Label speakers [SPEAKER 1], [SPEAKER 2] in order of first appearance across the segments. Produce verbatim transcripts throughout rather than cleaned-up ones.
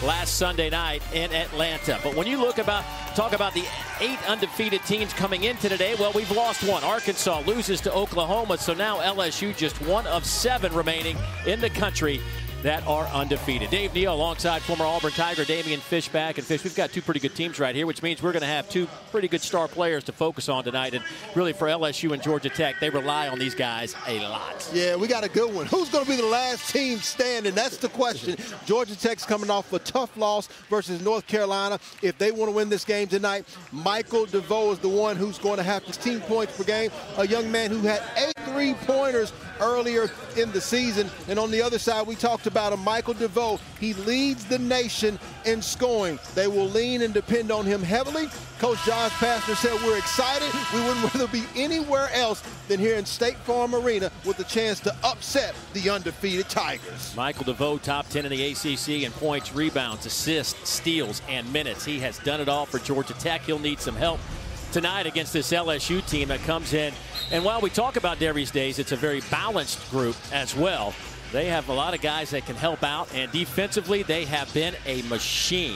[SPEAKER 1] last Sunday night in Atlanta. But when you look about, talk about the eight undefeated teams coming into today, well, we've lost one. Arkansas loses to Oklahoma, so now L S U just one of seven remaining in the country that are undefeated. Dave Neal alongside former Auburn Tiger Damian Fishback. And Fish, we've got two pretty good teams right here, which means we're going to have two pretty good star players to focus on tonight. And really for L S U and Georgia Tech, they rely on these guys a lot.
[SPEAKER 2] Yeah, we got a good one. Who's going to be the last team standing? That's the question. Georgia Tech's coming off a tough loss versus North Carolina. If they want to win this game tonight, Michael DeVoe is the one who's going to have fifteen points per game, a young man who had eight three-pointers earlier in the season. And on the other side, we talked about him, Michael DeVoe. He leads the nation in scoring. They will lean and depend on him heavily. Coach Josh Pastner said, we're excited. We wouldn't rather be anywhere else than here in State Farm Arena with the chance to upset the undefeated Tigers.
[SPEAKER 1] Michael DeVoe, top ten in the A C C in points, rebounds, assists, steals, and minutes. He has done it all for Georgia Tech. He'll need some help tonight against this L S U team that comes in. And while we talk about Darius Days, it's a very balanced group as well. They have a lot of guys that can help out, and defensively, they have been a machine.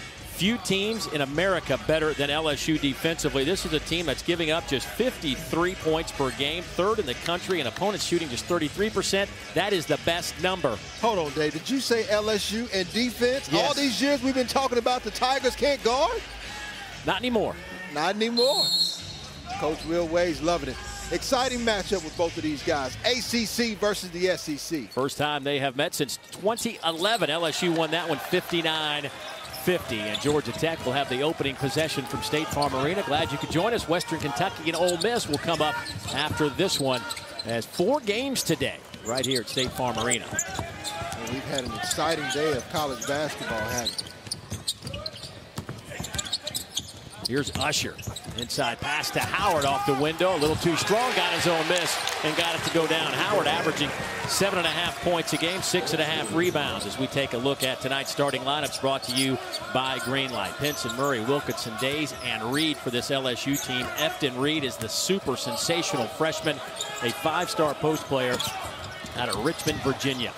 [SPEAKER 1] Few teams in America better than L S U defensively. This is a team that's giving up just fifty-three points per game, third in the country, and opponents shooting just thirty-three percent. That is the best number.
[SPEAKER 2] Hold on, Dave. Did you say L S U and defense?
[SPEAKER 1] Yes.
[SPEAKER 2] All these years we've been talking about the Tigers can't guard?
[SPEAKER 1] Not anymore.
[SPEAKER 2] Not anymore. Coach Will Wade's loving it. Exciting matchup with both of these guys. A C C versus the S E C.
[SPEAKER 1] First time they have met since twenty eleven. L S U won that one fifty-nine fifty. And Georgia Tech will have the opening possession from State Farm Arena. Glad you could join us. Western Kentucky and Ole Miss will come up after this one. As four games today right here at State Farm Arena.
[SPEAKER 2] And we've had an exciting day of college basketball, haven't we?
[SPEAKER 1] Here's Usher. Inside pass to Howard off the window. A little too strong. Got his own miss and got it to go down. Howard averaging seven and a half points a game, six and a half rebounds. As we take a look at tonight's starting lineups brought to you by Greenlight. Pinson, Murray, Wilkinson, Days, and Reed for this L S U team. Efton Reed is the super sensational freshman, a five-star post player out of Richmond, Virginia.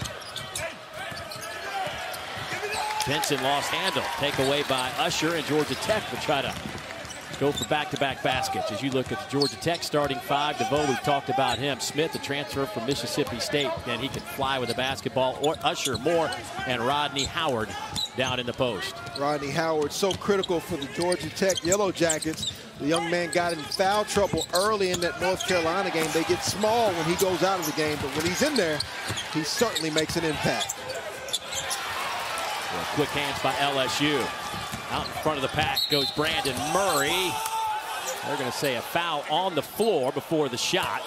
[SPEAKER 1] Pinson lost handle. Take away by Usher, and Georgia Tech will try to go for back-to-back baskets. As you look at the Georgia Tech starting five, DeVoe, we've talked about him. Smith, the transfer from Mississippi State, and he can fly with a basketball. Or Usher, Moore, and Rodney Howard down in the post.
[SPEAKER 2] Rodney Howard, so critical for the Georgia Tech Yellow Jackets. The young man got in foul trouble early in that North Carolina game. They get small when he goes out of the game, but when he's in there, he certainly makes an impact.
[SPEAKER 1] Well, quick hands by L S U. Out in front of the pack goes Brandon Murray. They're going to say a foul on the floor before the shot.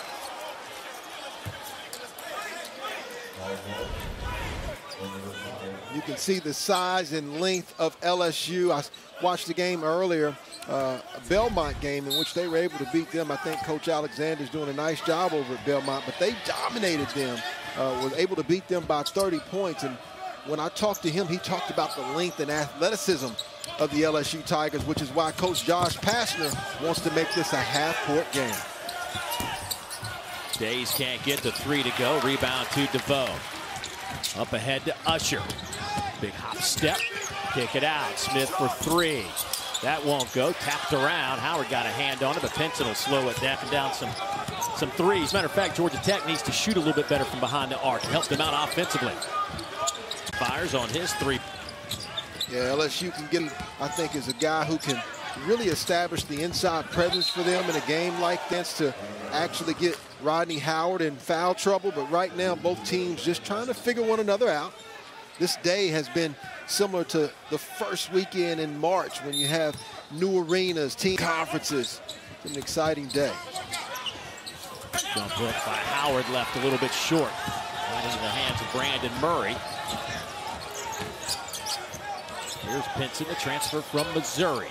[SPEAKER 2] You can see the size and length of L S U. I watched the game earlier, uh, a Belmont game in which they were able to beat them. I think Coach Alexander's doing a nice job over at Belmont, but they dominated them, uh, was able to beat them by thirty points. And when I talked to him, he talked about the length and athleticism of the L S U Tigers, which is why Coach Josh Pastner wants to make this a half-court game.
[SPEAKER 1] Days can't get the three to go. Rebound to DeVoe. Up ahead to Usher. Big hop step. Kick it out. Smith for three. That won't go. Tapped around. Howard got a hand on it, but Pinson will slow it down, down some, some threes. Matter of fact, Georgia Tech needs to shoot a little bit better from behind the arc to help them out offensively. Fires on his three.
[SPEAKER 2] Yeah, L S U can get, I think, is a guy who can really establish the inside presence for them in a game like this to actually get Rodney Howard in foul trouble. But right now, both teams just trying to figure one another out. This day has been similar to the first weekend in March when you have new arenas, team conferences. It's an exciting day.
[SPEAKER 1] Jump hook by Howard left a little bit short. Right into the hands of Brandon Murray. Here's Pinson, the transfer from Missouri.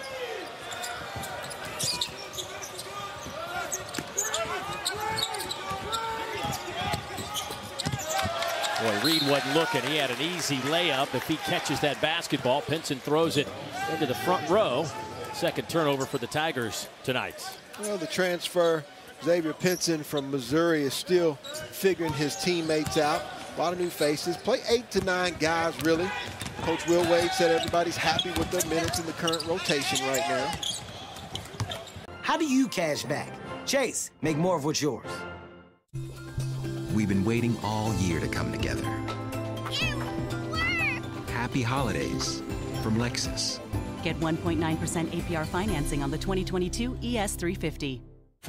[SPEAKER 1] Boy, Reed wasn't looking. He had an easy layup. If he catches that basketball, Pinson throws it into the front row. Second turnover for the Tigers tonight.
[SPEAKER 2] Well, the transfer, Xavier Pinson from Missouri, is still figuring his teammates out. A lot of new faces. Play eight to nine guys, really. Coach Will Wade said everybody's happy with their minutes in the current rotation right now.
[SPEAKER 3] How do you cash back? Chase, make more of what's yours.
[SPEAKER 4] We've been waiting all year to come together. Happy holidays from Lexus.
[SPEAKER 5] Get one point nine percent A P R financing on the twenty twenty-two E S three fifty.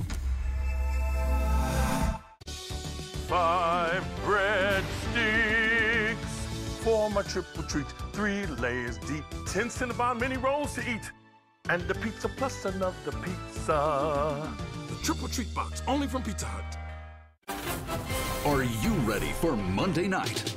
[SPEAKER 6] Five bread sticks for my triple treat. Three layers deep. Ten Cinnabon mini rolls to eat. And the pizza plus another pizza.
[SPEAKER 7] The triple treat box, only from Pizza Hut. Are you ready for Monday night?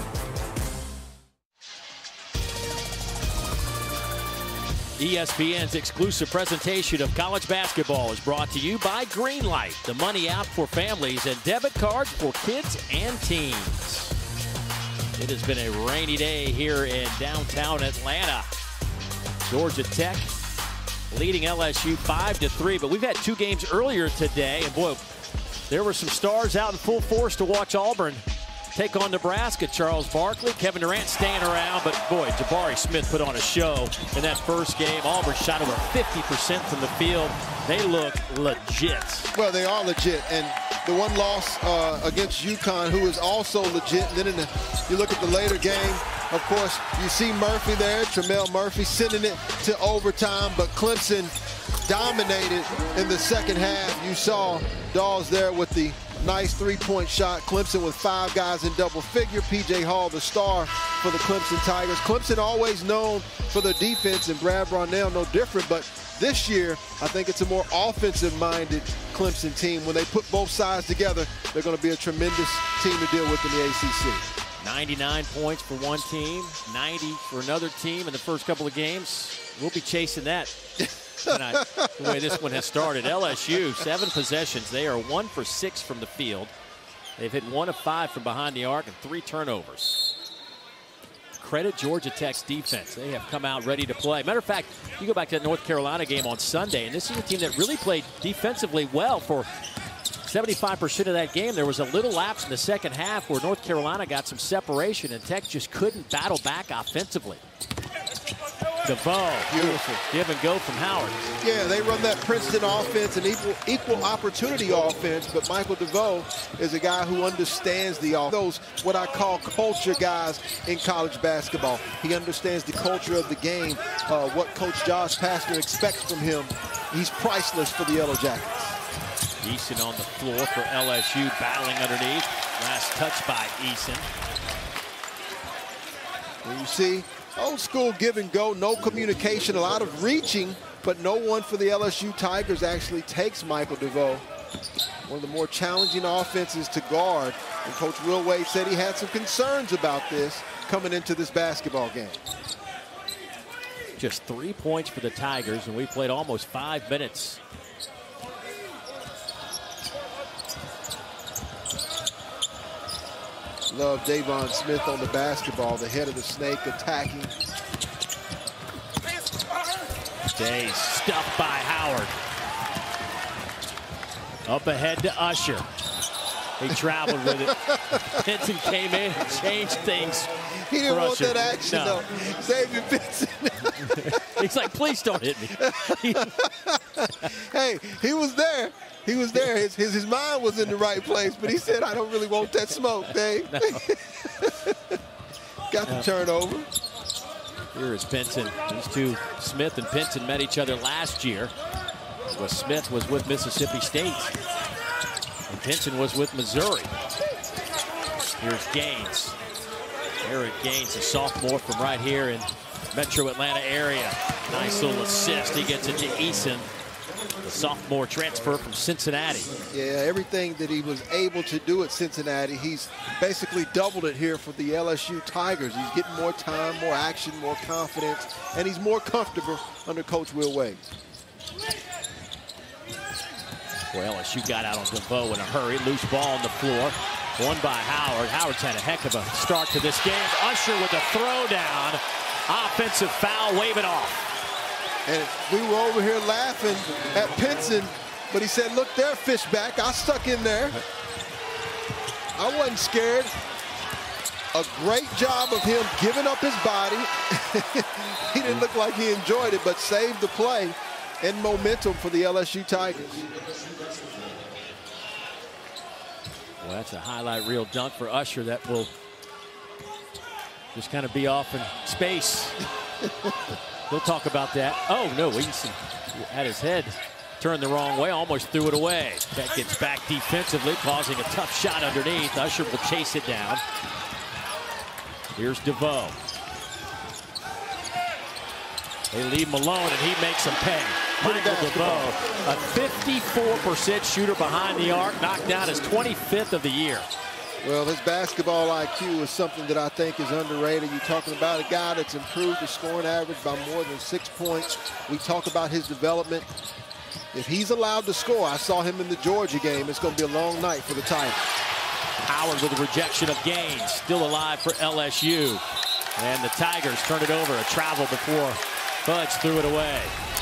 [SPEAKER 1] E S P N's exclusive presentation of college basketball is brought to you by Greenlight, the money app for families and debit cards for kids and teens. It has been a rainy day here in downtown Atlanta. Georgia Tech leading L S U five to three, but we've had two games earlier today, and boy, there were some stars out in full force to watch Auburn take on Nebraska. Charles Barkley, Kevin Durant staying around, but boy, Jabari Smith put on a show in that first game. Auburn shot over fifty percent from the field. They look legit.
[SPEAKER 2] Well, they are legit, and the one loss uh, against UConn, who is also legit. And then in the, you look at the later game, of course, you see Murphy there, Tramel Murphy, sending it to overtime, but Clemson dominated in the second half. You saw Dawes there with the nice three-point shot. Clemson with five guys in double figure. P J Hall, the star for the Clemson Tigers. Clemson always known for their defense, and Brad Brownell no different, but this year, I think it's a more offensive-minded Clemson team. When they put both sides together, they're going to be a tremendous team to deal with in the A C C.
[SPEAKER 1] ninety-nine points for one team, ninety for another team in the first couple of games. We'll be chasing that tonight, the way this one has started. L S U, seven possessions. They are one for six from the field. They've hit one of five from behind the arc and three turnovers. Credit Georgia Tech's defense. They have come out ready to play. Matter of fact, you go back to that North Carolina game on Sunday, and this is a team that really played defensively well for seventy-five percent of that game. There was a little lapse in the second half where North Carolina got some separation, and Tech just couldn't battle back offensively. DeVoe, beautiful give and go from Howard.
[SPEAKER 2] Yeah, they run that Princeton offense, an equal equal opportunity offense, but Michael DeVoe is a guy who understands the offense. Those what I call culture guys in college basketball. He understands the culture of the game, uh, what Coach Josh Pastner expects from him. He's priceless for the Yellow Jackets.
[SPEAKER 1] Eason on the floor for L S U, battling underneath. Last touch by Eason.
[SPEAKER 2] And you see, old school give and go, no communication, a lot of reaching, but no one for the L S U Tigers actually takes Michael DeVoe. One of the more challenging offenses to guard. And Coach Will Wade said he had some concerns about this coming into this basketball game.
[SPEAKER 1] Just three points for the Tigers, and we played almost five minutes.
[SPEAKER 2] Love Davon Smith on the basketball, the head of the snake attacking.
[SPEAKER 1] Day stuffed by Howard. Up ahead to Usher. He traveled with it. Pinson came in and changed things.
[SPEAKER 2] He didn't want
[SPEAKER 1] Usher.
[SPEAKER 2] that action,
[SPEAKER 1] No.
[SPEAKER 2] though. Xavier Pinson.
[SPEAKER 1] He's like, please don't hit me.
[SPEAKER 2] Hey, he was there. He was there. His, his, his mind was in the right place, but he said, I don't really want that smoke, Dave. No. Got the turnover.
[SPEAKER 1] Here is Pinson. These two, Smith and Pinson, met each other last year. Well, Smith was with Mississippi State, and Pinson was with Missouri. Here's Gaines. Eric Gaines, a sophomore from right here in Metro Atlanta area. Nice little assist. He gets it to Eason, the sophomore transfer from Cincinnati.
[SPEAKER 2] Yeah, everything that he was able to do at Cincinnati, he's basically doubled it here for the L S U Tigers. He's getting more time, more action, more confidence, and he's more comfortable under Coach Will Wade.
[SPEAKER 1] Well, L S U got out on DeVoe in a hurry. Loose ball on the floor. One by Howard. Howard's had a heck of a start to this game. Usher with a throwdown. Offensive foul, wave it off.
[SPEAKER 2] And we were over here laughing at Pinson, but he said, look there, Fishback. I stuck in there. I wasn't scared. A great job of him giving up his body. He didn't look like he enjoyed it, but saved the play and momentum for the L S U Tigers.
[SPEAKER 1] Well, that's a highlight reel dunk for Usher that will just kind of be off in space. We'll talk about that. Oh, no, Eason had his head turned the wrong way, almost threw it away. That gets back defensively, causing a tough shot underneath. Usher will chase it down. Here's DeVoe. They leave him alone, and he makes them pay. Michael DeVoe, a fifty-four percent shooter behind the arc, knocked down his twenty-fifth of the year.
[SPEAKER 2] Well, his basketball I Q is something that I think is underrated. You're talking about a guy that's improved his scoring average by more than six points. We talk about his development. If he's allowed to score, I saw him in the Georgia game. It's going to be a long night for the Tigers.
[SPEAKER 1] Howard with a rejection of Gaines, still alive for L S U. And the Tigers turn it over, a travel before Fudge threw it away.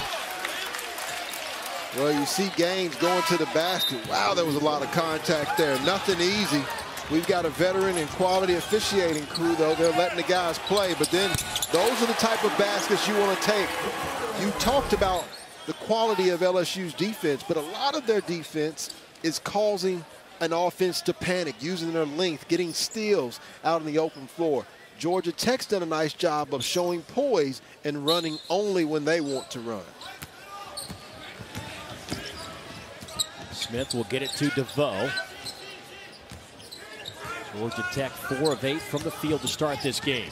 [SPEAKER 2] Well, you see Gaines going to the basket. Wow, there was a lot of contact there. Nothing easy. We've got a veteran and quality officiating crew, though. They're letting the guys play. But then those are the type of baskets you want to take. You talked about the quality of L S U's defense, but a lot of their defense is causing an offense to panic, using their length, getting steals out on the open floor. Georgia Tech's done a nice job of showing poise and running only when they want to run.
[SPEAKER 1] Smith will get it to DeVoe. Georgia Tech four of eight from the field to start this game.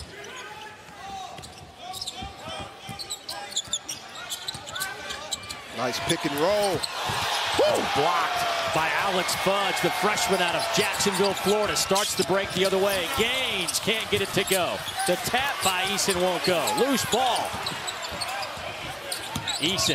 [SPEAKER 2] Nice pick and roll.
[SPEAKER 1] Woo! Blocked by Alex Fudge, the freshman out of Jacksonville, Florida. Starts to break the other way. Gaines can't get it to go. The tap by Eason won't go. Loose ball. Eason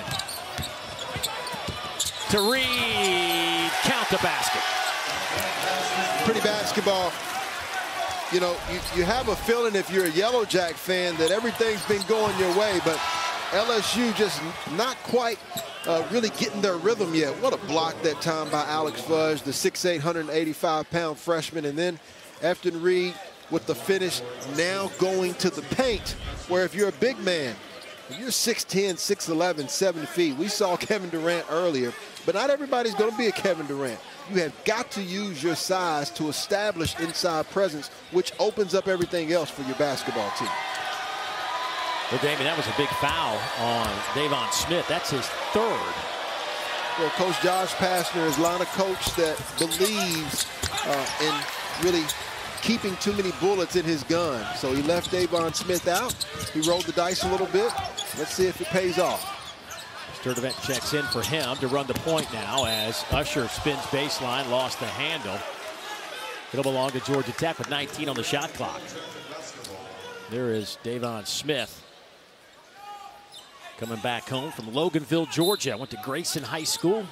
[SPEAKER 1] to Reed. Count the basket.
[SPEAKER 2] Pretty basketball. You know, you, you have a feeling if you're a Yellow Jack fan that everything's been going your way, but L S U just not quite uh, really getting their rhythm yet. What a block that time by Alex Fudge, the six eight, one eighty-five pound freshman. And then Efton Reed with the finish, now going to the paint, where if you're a big man, if you're six ten, six eleven, seven feet, we saw Kevin Durant earlier, but not everybody's going to be a Kevin Durant. You have got to use your size to establish inside presence, which opens up everything else for your basketball team.
[SPEAKER 1] Well, Damon, that was a big foul on Davon Smith. That's his third.
[SPEAKER 2] Well, Coach Josh Pastner is not a coach that believes uh, in really keeping too many bullets in his gun. So he left Davon Smith out. He rolled the dice a little bit. Let's see if it pays off.
[SPEAKER 1] Sturdivant checks in for him to run the point now as Usher spins baseline, lost the handle. It'll belong to Georgia Tech with nineteen on the shot clock. There is Davon Smith coming back home from Loganville, Georgia. Went to Grayson High School.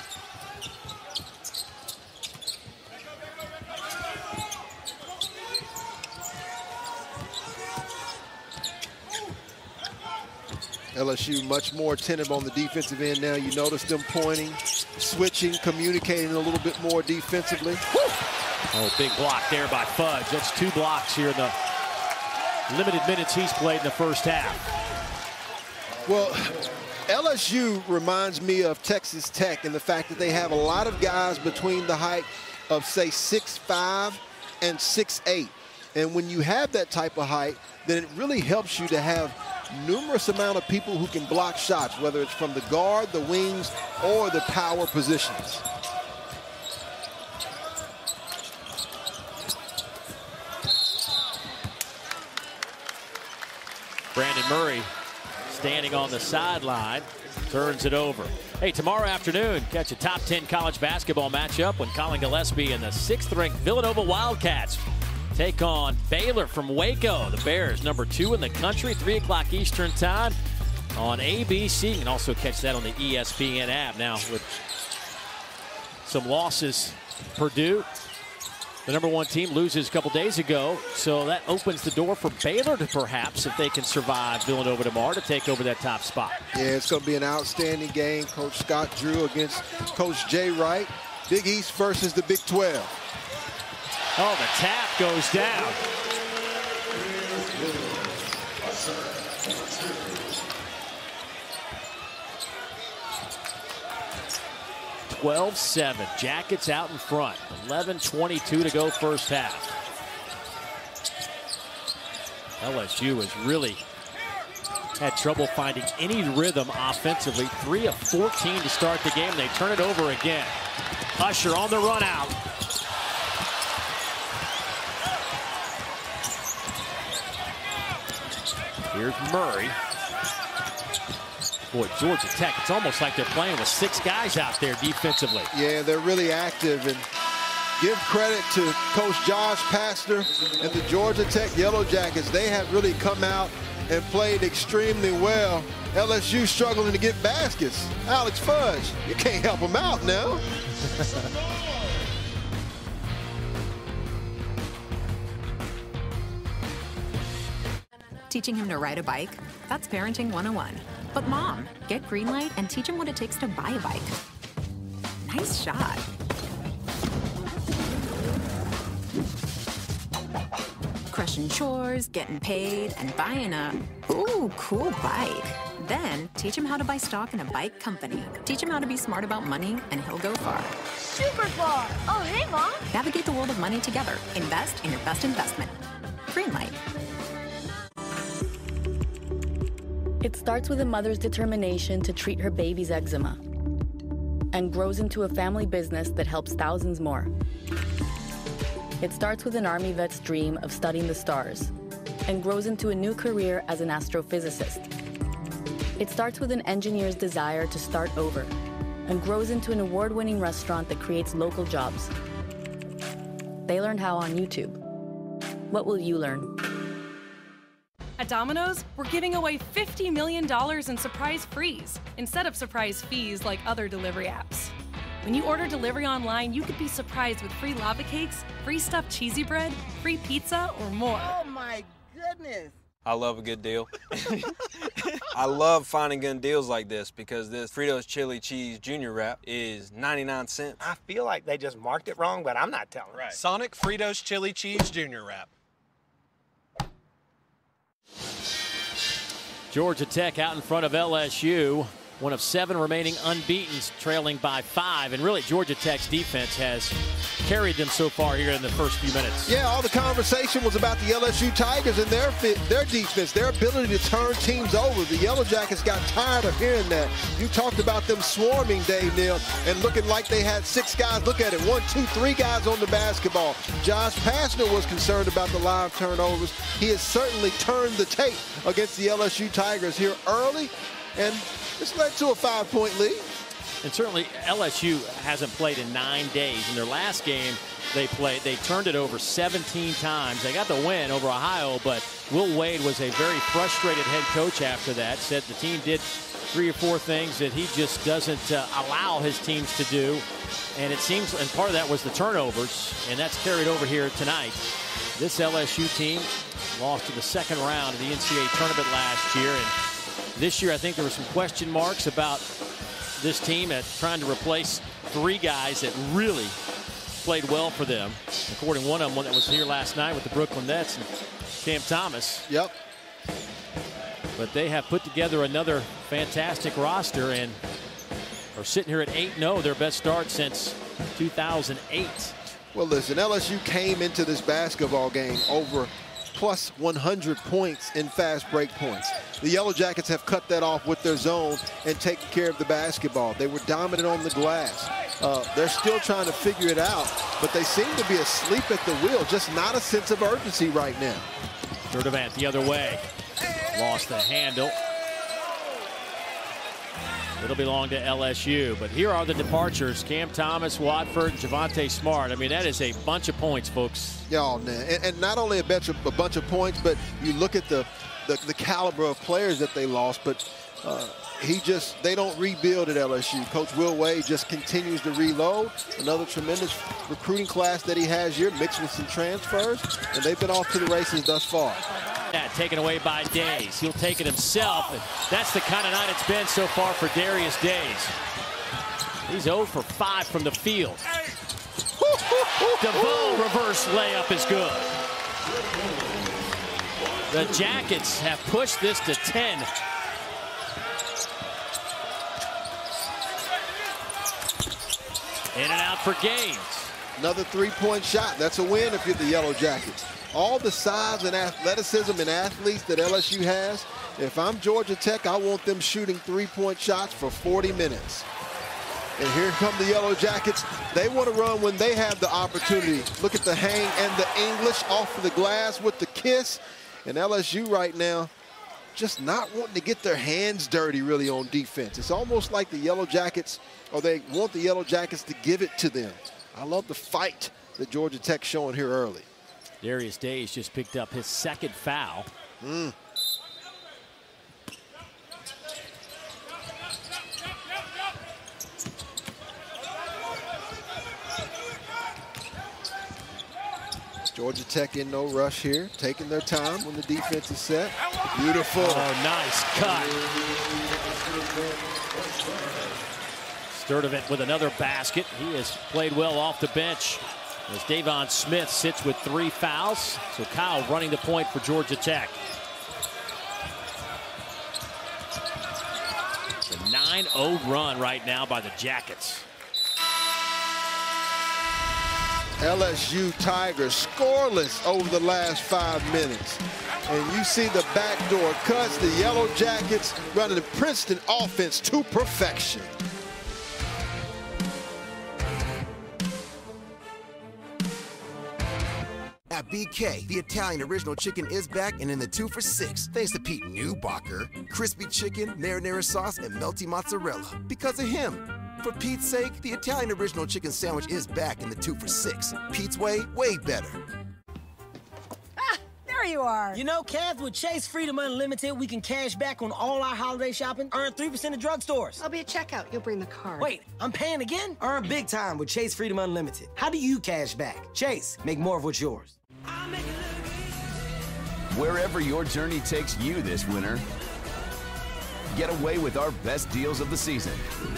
[SPEAKER 2] L S U much more attentive on the defensive end now. You notice them pointing, switching, communicating a little bit more defensively. Woo!
[SPEAKER 1] Oh, big block there by Fudge. That's two blocks here in the limited minutes he's played in the first half.
[SPEAKER 2] Well, L S U reminds me of Texas Tech in the fact that they have a lot of guys between the height of, say, six five and six eight. And when you have that type of height, then it really helps you to have numerous amount of people who can block shots, whether it's from the guard, the wings, or the power positions.
[SPEAKER 1] Brandon Murray standing on the sideline, turns it over. Hey, tomorrow afternoon, catch a top ten college basketball matchup when Colin Gillespie and the sixth-ranked Villanova Wildcats take on Baylor from Waco. The Bears, number two in the country, three o'clock Eastern time on A B C. You can also catch that on the E S P N app. Now, with some losses, Purdue, the number one team, loses a couple days ago. So that opens the door for Baylor to perhaps, if they can survive Villanova tomorrow, to take over that top spot.
[SPEAKER 2] Yeah, it's going to be an outstanding game. Coach Scott Drew against Coach Jay Wright. Big East versus the Big twelve.
[SPEAKER 1] Oh, the tap goes down. twelve seven. Jackets out in front. eleven twenty-two to go first half. L S U has really had trouble finding any rhythm offensively. three of fourteen to start the game. They turn it over again. Usher on the run out. Here's Murray. Boy, Georgia Tech, it's almost like they're playing with six guys out there defensively.
[SPEAKER 2] Yeah, they're really active, and give credit to Coach Josh Pastner and the Georgia Tech Yellow Jackets. They have really come out and played extremely well. L S U struggling to get baskets. Alex Fudge, you can't help them out now.
[SPEAKER 8] Teaching him to ride a bike? That's parenting one oh one. But Mom, get Greenlight and teach him what it takes to buy a bike. Nice shot. Crushing chores, getting paid, and buying a, ooh, cool bike. Then teach him how to buy stock in a bike company. Teach him how to be smart about money, and he'll go far.
[SPEAKER 9] Super far. Oh, hey, Mom.
[SPEAKER 8] Navigate the world of money together. Invest in your best investment. Greenlight.
[SPEAKER 10] It starts with a mother's determination to treat her baby's eczema and grows into a family business that helps thousands more. It starts with an Army vet's dream of studying the stars and grows into a new career as an astrophysicist. It starts with an engineer's desire to start over and grows into an award-winning restaurant that creates local jobs. They learned how on YouTube. What will you learn?
[SPEAKER 11] At Domino's, we're giving away fifty million dollars in surprise frees instead of surprise fees like other delivery apps. When you order delivery online, you could be surprised with free lava cakes, free stuffed cheesy bread, free pizza, or more.
[SPEAKER 12] Oh my goodness.
[SPEAKER 13] I love a good deal. I love finding good deals like this because this Fritos Chili Cheese Junior Wrap is ninety-nine cents.
[SPEAKER 14] I feel like they just marked it wrong, but I'm not telling.
[SPEAKER 15] Right. Sonic Fritos Chili Cheese Junior Wrap.
[SPEAKER 1] Georgia Tech out in front of L S U. One of seven remaining unbeatens, trailing by five. And really, Georgia Tech's defense has carried them so far here in the first few minutes.
[SPEAKER 2] Yeah, all the conversation was about the L S U Tigers and their fit, their defense, their ability to turn teams over. The Yellow Jackets got tired of hearing that. You talked about them swarming, Dave Neal, and looking like they had six guys. Look at it, one, two, three guys on the basketball. Josh Pastner was concerned about the live turnovers. He has certainly turned the tape against the L S U Tigers here early, and it's led to a five-point lead.
[SPEAKER 1] And certainly L S U hasn't played in nine days. In their last game they played, they turned it over seventeen times. They got the win over Ohio, but Will Wade was a very frustrated head coach after that. Said the team did three or four things that he just doesn't uh, allow his teams to do. And it seems, and part of that was the turnovers, and that's carried over here tonight. This L S U team lost to the second round of the N C double A tournament last year, and this year I think there were some question marks about this team at trying to replace three guys that really played well for them, including one of them, one that was here last night with the Brooklyn Nets, and Cam Thomas.
[SPEAKER 2] Yep.
[SPEAKER 1] But they have put together another fantastic roster and are sitting here at eight and oh, their best start since two thousand eight.
[SPEAKER 2] Well, listen, L S U came into this basketball game over plus one hundred points in fast break points. The Yellow Jackets have cut that off with their zone and taken care of the basketball. They were dominant on the glass. Uh, they're still trying to figure it out, but they seem to be asleep at the wheel, just not a sense of urgency right now.
[SPEAKER 1] Sturdivant the other way. Lost the handle. It'll belong to L S U, but here are the departures. Cam Thomas, Watford, Javonte Smart. I mean, that is a bunch of points, folks.
[SPEAKER 2] Yeah, oh, man. And, and not only a bunch, of, a bunch of points, but you look at the, the, the caliber of players that they lost, but uh, he just, they don't rebuild at L S U. Coach Will Wade just continues to reload. Another tremendous recruiting class that he has here, mixed with some transfers, and they've been off to the races thus far.
[SPEAKER 1] That taken away by Days. He'll take it himself. And that's the kind of night it's been so far for Darius Days. He's zero for five from the field. DeVoe reverse layup is good. The Jackets have pushed this to ten. In and out for Gaines.
[SPEAKER 2] Another three-point shot. That's a win if you're the Yellow Jackets. All the size and athleticism and athletes that L S U has, if I'm Georgia Tech, I want them shooting three-point shots for forty minutes. And here come the Yellow Jackets. They want to run when they have the opportunity. Look at the hang and the English off of the glass with the kiss. And L S U right now just not wanting to get their hands dirty really on defense. It's almost like the Yellow Jackets, or they want the Yellow Jackets to give it to them. I love the fight that Georgia Tech's showing here early.
[SPEAKER 1] Darius Days just picked up his second foul.
[SPEAKER 2] Mm. Georgia Tech in no rush here, taking their time when the defense is set. Beautiful.
[SPEAKER 1] Oh, nice cut. Sturdivant with another basket. He has played well off the bench as Davon Smith sits with three fouls. So Kyle running the point for Georgia Tech. It's a nine oh run right now by the Jackets.
[SPEAKER 2] L S U Tigers scoreless over the last five minutes. And you see the backdoor cuts, the Yellow Jackets running the Princeton offense to perfection.
[SPEAKER 16] At B K, the Italian original chicken is back and in the two for six, thanks to Pete Newbacher. Crispy chicken, marinara sauce, and melty mozzarella. Because of him. For Pete's sake, the Italian original chicken sandwich is back in the two for six. Pete's way, way better.
[SPEAKER 17] Ah, there you are.
[SPEAKER 3] You know, Cavs, with Chase Freedom Unlimited, we can cash back on all our holiday shopping, earn three percent at drugstores.
[SPEAKER 17] I'll be at checkout. You'll bring the card.
[SPEAKER 3] Wait, I'm paying again? Earn big time with Chase Freedom Unlimited. How do you cash back? Chase, make more of what's yours.
[SPEAKER 18] Wherever your journey takes you this winter, get away with our best deals of the season.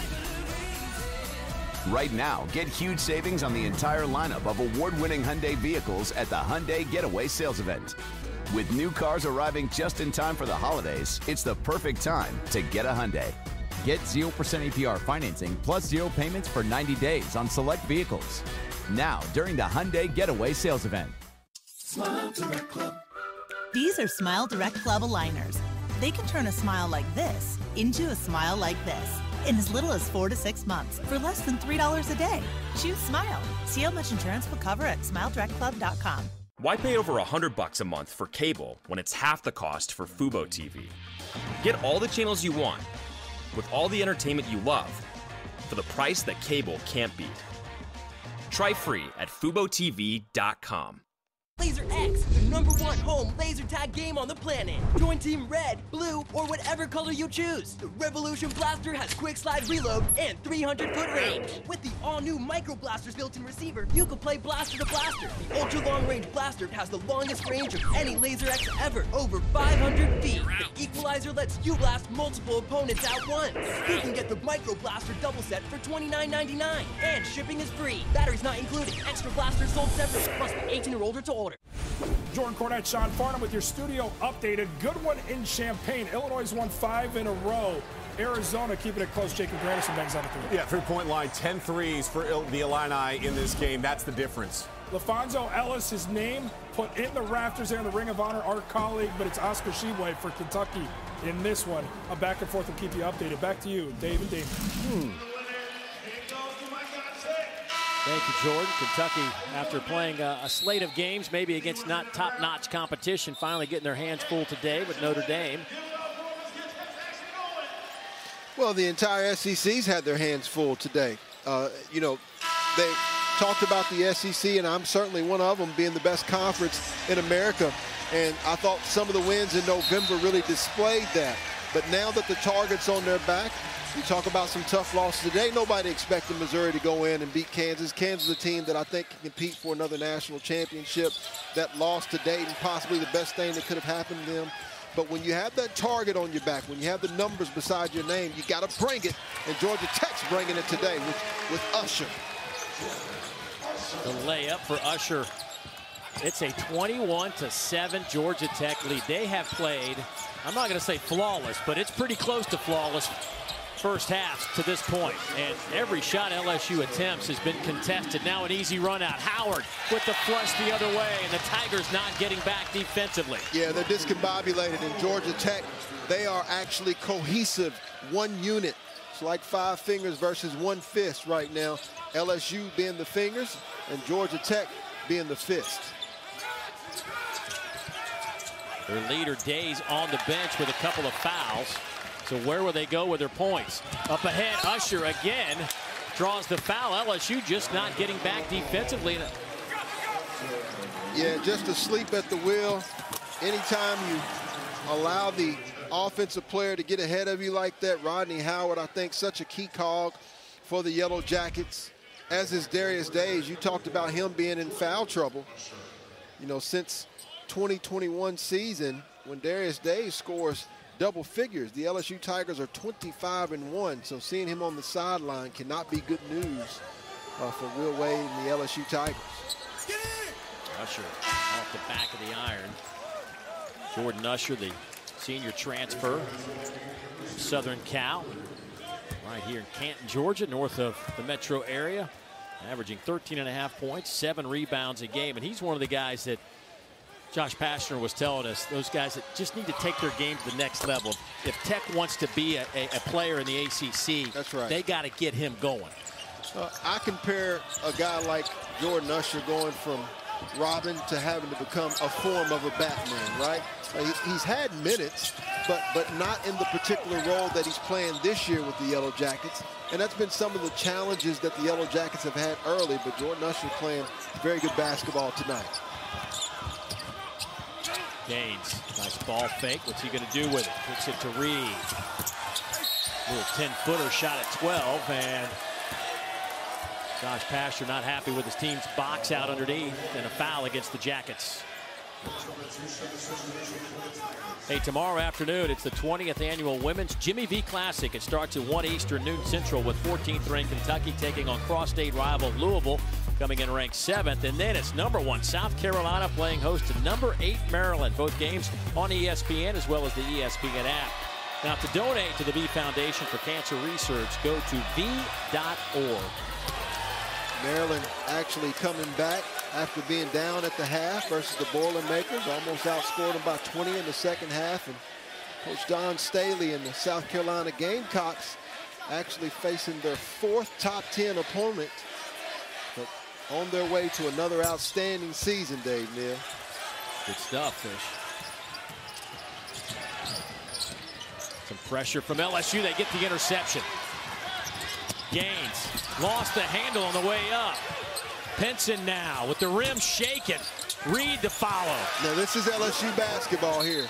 [SPEAKER 18] Right now, get huge savings on the entire lineup of award-winning Hyundai vehicles at the Hyundai Getaway Sales Event. With new cars arriving just in time for the holidays, it's the perfect time to get a Hyundai.
[SPEAKER 19] Get zero percent A P R financing plus zero payments for ninety days on select vehicles. Now, during the Hyundai Getaway Sales Event.
[SPEAKER 20] Smile Direct Club. These are Smile Direct Club aligners. They can turn a smile like this into a smile like this in as little as four to six months for less than three dollars a day. Choose Smile. See how much insurance will cover at smile direct club dot com.
[SPEAKER 21] Why pay over a hundred bucks a month for cable when it's half the cost for Fubo T V? Get all the channels you want with all the entertainment you love for the price that cable can't beat. Try free at fubo t v dot com.
[SPEAKER 22] Laser X, the number one home laser tag game on the planet. Join Team Red, Blue, or whatever color you choose. The Revolution Blaster has quick slide reload and three hundred foot range. With the all-new Micro Blaster's built-in receiver, you can play blaster to blaster. The ultra-long-range blaster has the longest range of any Laser X ever, over five hundred feet. The Equalizer lets you blast multiple opponents at once. You can get the Micro Blaster double set for twenty-nine ninety-nine, and shipping is free. Batteries not included. Extra blasters sold separately, must be eighteen or older to order.
[SPEAKER 23] Jordan Cornette, Sean Farnham with your studio update. A good one in Champaign. Illinois has won five in a row. Arizona keeping it close. Jacob Granderson bangs out a three.
[SPEAKER 24] Yeah, three-point line, ten threes for the Illini in this game. That's the difference.
[SPEAKER 23] LaFonso Ellis, his name put in the rafters there in the Ring of Honor, our colleague, but it's Oscar Sheboy for Kentucky in this one. A back and forth will keep you updated. Back to you, Dave and Dave.
[SPEAKER 1] Hmm. Thank you, Jordan. Kentucky, after playing a, a slate of games, maybe against not top-notch competition, finally getting their hands full today with Notre Dame.
[SPEAKER 2] Well, the entire S E C's had their hands full today. Uh, you know, they talked about the S E C, and I'm certainly one of them, being the best conference in America. And I thought some of the wins in November really displayed that. But now that the target's on their back, you talk about some tough losses today. Nobody expected Missouri to go in and beat Kansas. Kansas is a team that I think can compete for another national championship. That loss to Dayton, possibly the best thing that could have happened to them. But when you have that target on your back, when you have the numbers beside your name, you got to bring it. And Georgia Tech's bringing it today with, with Usher.
[SPEAKER 1] The layup for Usher. It's a twenty-one to seven Georgia Tech lead. They have played, I'm not going to say flawless, but it's pretty close to flawless first half to this point. And every shot L S U attempts has been contested. Now an easy run out. Howard with the flush the other way, and the Tigers not getting back defensively.
[SPEAKER 2] Yeah, they're discombobulated. In Georgia Tech, they are actually cohesive, one unit. It's like five fingers versus one fist right now. L S U being the fingers and Georgia Tech being the fist.
[SPEAKER 1] Their leader, Days, on the bench with a couple of fouls. So where will they go with their points? Up ahead, Usher again draws the foul. L S U just not getting back defensively.
[SPEAKER 2] Yeah, just asleep at the wheel. Anytime you allow the offensive player to get ahead of you like that, Rodney Howard, I think, such a key cog for the Yellow Jackets, as is Darius Days. You talked about him being in foul trouble. You know, since twenty twenty-one season, when Darius Days scores double figures, the L S U Tigers are twenty-five and one. So seeing him on the sideline cannot be good news uh, for Will Wade and the L S U Tigers.
[SPEAKER 1] Usher off the back of the iron. Jordan Usher, the senior transfer from Southern Cal, right here in Canton, Georgia, north of the metro area, averaging thirteen and a half points, seven rebounds a game. And he's one of the guys that Josh Pastner was telling us, those guys that just need to take their game to the next level. If Tech wants to be a, a, a player in the A C C,
[SPEAKER 2] that's right,
[SPEAKER 1] they got to get him going.
[SPEAKER 2] Uh, I compare a guy like Jordan Usher going from Robin to having to become a form of a Batman, right? Uh, he, he's had minutes, but but not in the particular role that he's playing this year with the Yellow Jackets. And that's been some of the challenges that the Yellow Jackets have had early, but Jordan Usher playing very good basketball tonight.
[SPEAKER 1] Gaines, nice ball fake. What's he going to do with it? Kicks it to Reed. Little ten-footer shot at twelve, and Josh Pastner not happy with his team's box out underneath, and a foul against the Jackets. Hey, tomorrow afternoon, it's the twentieth annual Women's Jimmy V Classic. It starts at one Eastern, noon Central, with fourteenth ranked Kentucky taking on cross-state rival Louisville, coming in ranked seventh. And then it's number one South Carolina playing host to number eight Maryland. Both games on E S P N as well as the E S P N app. Now, to donate to the V Foundation for Cancer Research, go to v dot org.
[SPEAKER 2] Maryland actually coming back after being down at the half versus the Boilermakers. Almost outscored them by twenty in the second half. And Coach Don Staley and the South Carolina Gamecocks actually facing their fourth top ten opponent, but on their way to another outstanding season, Dave Neal.
[SPEAKER 1] Good stuff, Fish. Some pressure from L S U. They get the interception. Gaines lost the handle on the way up. Pinson now with the rim shaking. Reed to follow.
[SPEAKER 2] Now this is L S U basketball here.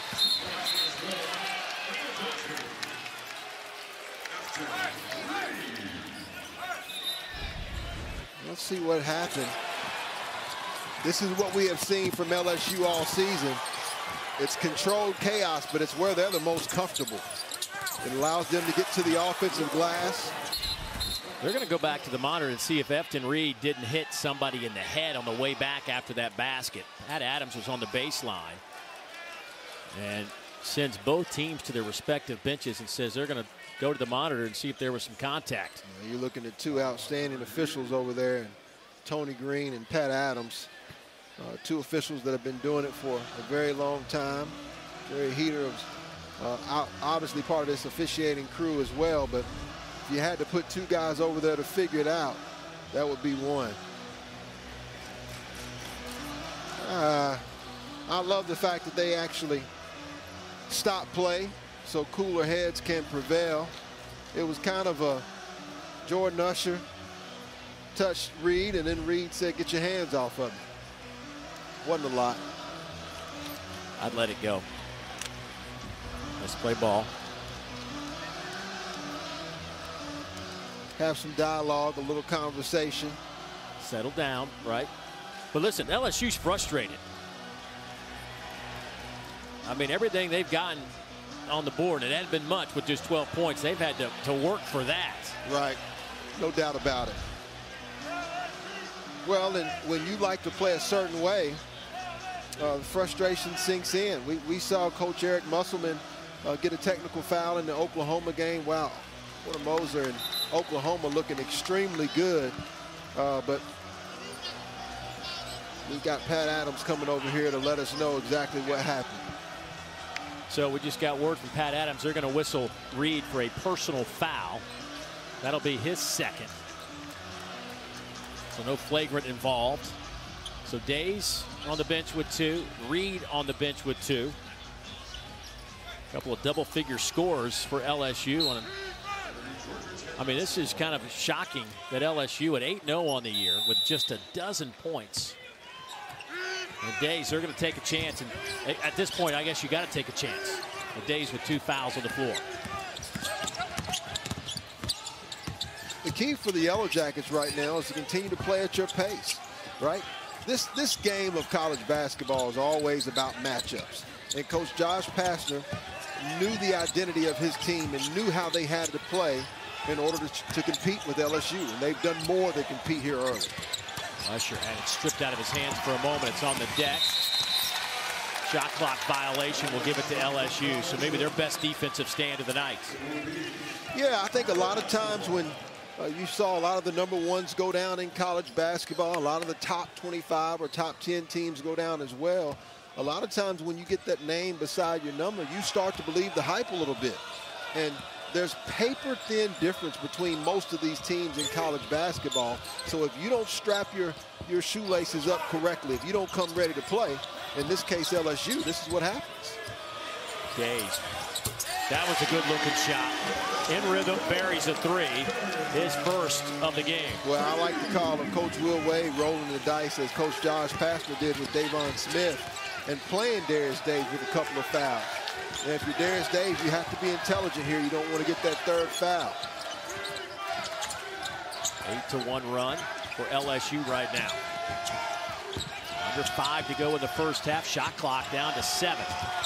[SPEAKER 2] Let's see what happened. This is what we have seen from L S U all season. It's controlled chaos, but it's where they're the most comfortable. It allows them to get to the offensive glass.
[SPEAKER 1] They're going to go back to the monitor and see if Efton Reed didn't hit somebody in the head on the way back after that basket. Pat Adams was on the baseline and sends both teams to their respective benches and says they're going to go to the monitor and see if there was some contact.
[SPEAKER 2] You're looking at two outstanding officials over there, Tony Green and Pat Adams. Uh, two officials that have been doing it for a very long time. Jerry Heater was uh, obviously part of this officiating crew as well, but if you had to put two guys over there to figure it out, that would be one. Uh, I love the fact that they actually stop play so cooler heads can prevail. It was kind of a Jordan Usher touched Reed, and then Reed said, get your hands off of me. Wasn't a lot.
[SPEAKER 1] I'd let it go. Let's play ball.
[SPEAKER 2] Have some dialogue, a little conversation.
[SPEAKER 1] Settle down, right? But listen, L S U's frustrated. I mean, everything they've gotten on the board, and it hadn't been much with just twelve points. They've had to, to work for that.
[SPEAKER 2] Right. No doubt about it. Well, and when you like to play a certain way, uh, the frustration sinks in. We, we saw Coach Eric Musselman uh, get a technical foul in the Oklahoma game. Wow, Porter Moser and Oklahoma looking extremely good. Uh, but we've got Pat Adams coming over here to let us know exactly what happened.
[SPEAKER 1] So we just got word from Pat Adams. They're going to whistle Reed for a personal foul. That'll be his second. So no flagrant involved. So Days on the bench with two. Reed on the bench with two. A couple of double figure scores for L S U. On, I mean, this is kind of shocking that L S U at eight and oh on the year with just a dozen points. And Days, they're going to take a chance. And at this point, I guess you got to take a chance. The Days with two fouls on the floor.
[SPEAKER 2] The key for the Yellow Jackets right now is to continue to play at your pace, right? This, this game of college basketball is always about matchups. And Coach Josh Pastner knew the identity of his team and knew how they had to play in order to, to compete with L S U. And they've done more than compete here early.
[SPEAKER 1] Usher had it stripped out of his hands for a moment. It's on the deck. Shot clock violation will give it to L S U. So maybe their best defensive stand of the night.
[SPEAKER 2] Yeah, I think a lot of times when uh, you saw a lot of the number ones go down in college basketball, a lot of the top twenty-five or top ten teams go down as well. A lot of times when you get that name beside your number, you start to believe the hype a little bit. And there's paper-thin difference between most of these teams in college basketball. So if you don't strap your, your shoelaces up correctly, if you don't come ready to play, in this case L S U, this is what happens.
[SPEAKER 1] Days. That was a good-looking shot. In rhythm, buries a three. His first of the game.
[SPEAKER 2] Well, I like to call him Coach Will Wade rolling the dice as Coach Josh Pastner did with Davon Smith and playing Darius Days with a couple of fouls. And if you're Darius Days, you have to be intelligent here. You don't want to get that third foul.
[SPEAKER 1] Eight to one run for L S U right now. Under five to go in the first half. Shot clock down to seven.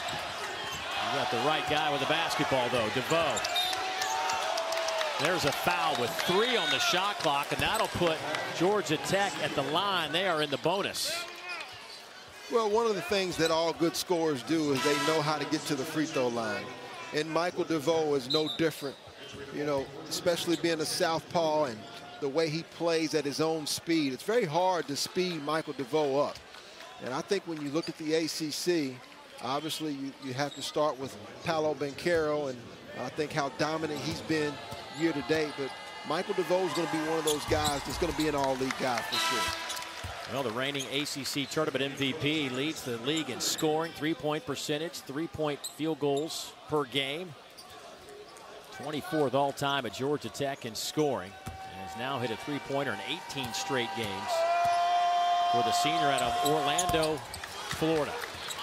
[SPEAKER 1] You got the right guy with the basketball, though. DeVoe. There's a foul with three on the shot clock, and that'll put Georgia Tech at the line. They are in the bonus.
[SPEAKER 2] Well, one of the things that all good scorers do is they know how to get to the free throw line. And Michael DeVoe is no different, you know, especially being a southpaw and the way he plays at his own speed. It's very hard to speed Michael DeVoe up. And I think when you look at the A C C, obviously you, you have to start with Paolo Banchero, and I think how dominant he's been year to date. But Michael DeVoe is going to be one of those guys that's going to be an all-league guy for sure.
[SPEAKER 1] Well, the reigning A C C tournament M V P leads the league in scoring, three-point percentage, three-point field goals per game. twenty-fourth all-time at Georgia Tech in scoring. And has now hit a three-pointer in eighteen straight games for the senior out of Orlando, Florida.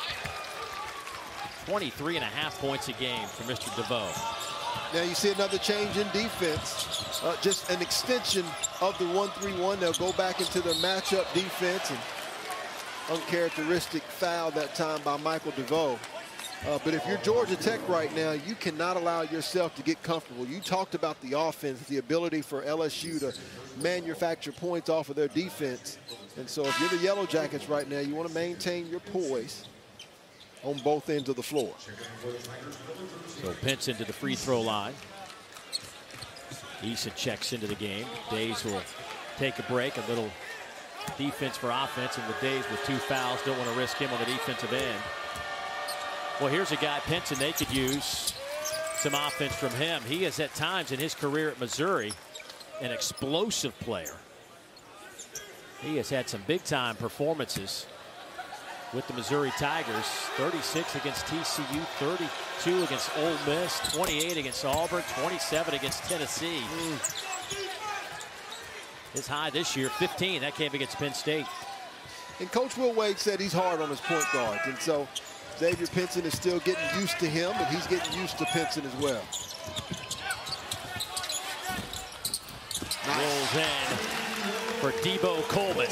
[SPEAKER 1] twenty-three and a half points a game for Mister DeVoe.
[SPEAKER 2] Now you see another change in defense, uh, just an extension of the one three one. They'll go back into their matchup defense, and uncharacteristic foul that time by Michael DeVoe. Uh, but if you're Georgia Tech right now, you cannot allow yourself to get comfortable. You talked about the offense, the ability for L S U to manufacture points off of their defense. And so if you're the Yellow Jackets right now, you want to maintain your poise on both ends of the floor.
[SPEAKER 1] So Pinson to the free throw line. Eason checks into the game. Days will take a break. A little defense for offense, and with Days with two fouls, don't want to risk him on the defensive end. Well, here's a guy, Pinson, they could use some offense from him. He is at times in his career at Missouri an explosive player. He has had some big time performances with the Missouri Tigers. thirty-six against T C U, thirty-two against Ole Miss, twenty-eight against Auburn, twenty-seven against Tennessee. Mm. His high this year, fifteen. That came against Penn State.
[SPEAKER 2] And Coach Will Wade said he's hard on his point guards. And so Xavier Pinson is still getting used to him, but he's getting used to Pinson as well.
[SPEAKER 1] Nice. Rolls in for Debo Coleman.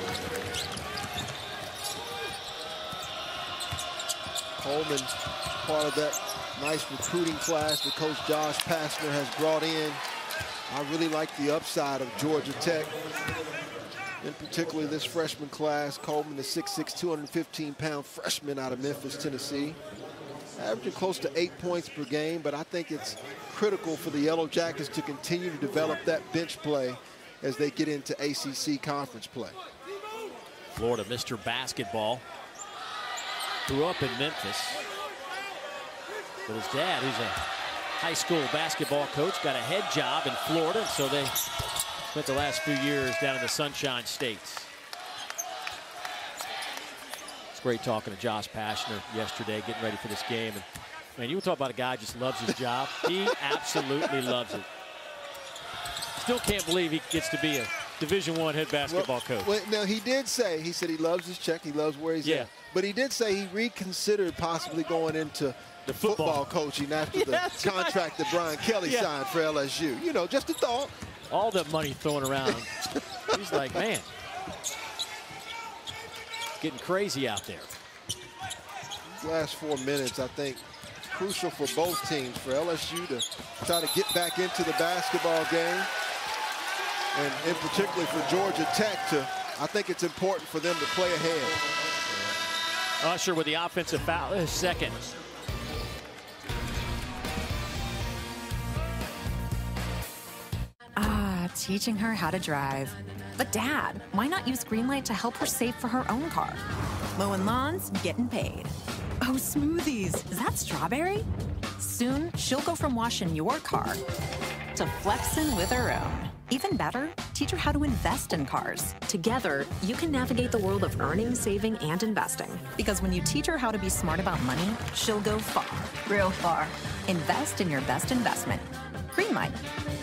[SPEAKER 2] Coleman, part of that nice recruiting class that Coach Josh Pastner has brought in. I really like the upside of Georgia Tech. and particularly this freshman class. Coleman, the six six, two hundred fifteen pound freshman out of Memphis, Tennessee. Averaging close to eight points per game, but I think it's critical for the Yellow Jackets to continue to develop that bench play as they get into A C C conference play.
[SPEAKER 1] Florida, Mister Basketball. Grew up in Memphis. But his dad, who's a high school basketball coach, got a head job in Florida, so they spent the last few years down in the Sunshine States. It's great talking to Josh Pashner yesterday, getting ready for this game. And man, you talk about a guy who just loves his job. He absolutely loves it. Still can't believe he gets to be a Division One head basketball
[SPEAKER 2] well,
[SPEAKER 1] coach.
[SPEAKER 2] Well, now, he did say, he said he loves his check, he loves where he's yeah. at. But he did say he reconsidered possibly going into the football, football coaching after yeah, the contract right. that Brian Kelly yeah. signed for L S U. You know, just a thought.
[SPEAKER 1] All that money thrown around. He's like, man, getting crazy out there.
[SPEAKER 2] Last four minutes, I think, crucial for both teams, for L S U to try to get back into the basketball game. And in particular for Georgia Tech to, I think it's important for them to play ahead.
[SPEAKER 1] Usher with the offensive foul, his second.
[SPEAKER 8] Ah, teaching her how to drive. But Dad, why not use Greenlight to help her save for her own car? Mowing lawns, getting paid. Oh, smoothies. Is that strawberry? Soon, she'll go from washing your car to flexing with her own. Even better, teach her how to invest in cars. Together, you can navigate the world of earning, saving, and investing. Because when you teach her how to be smart about money, she'll go far. Real far. Invest in your best investment. Greenlight.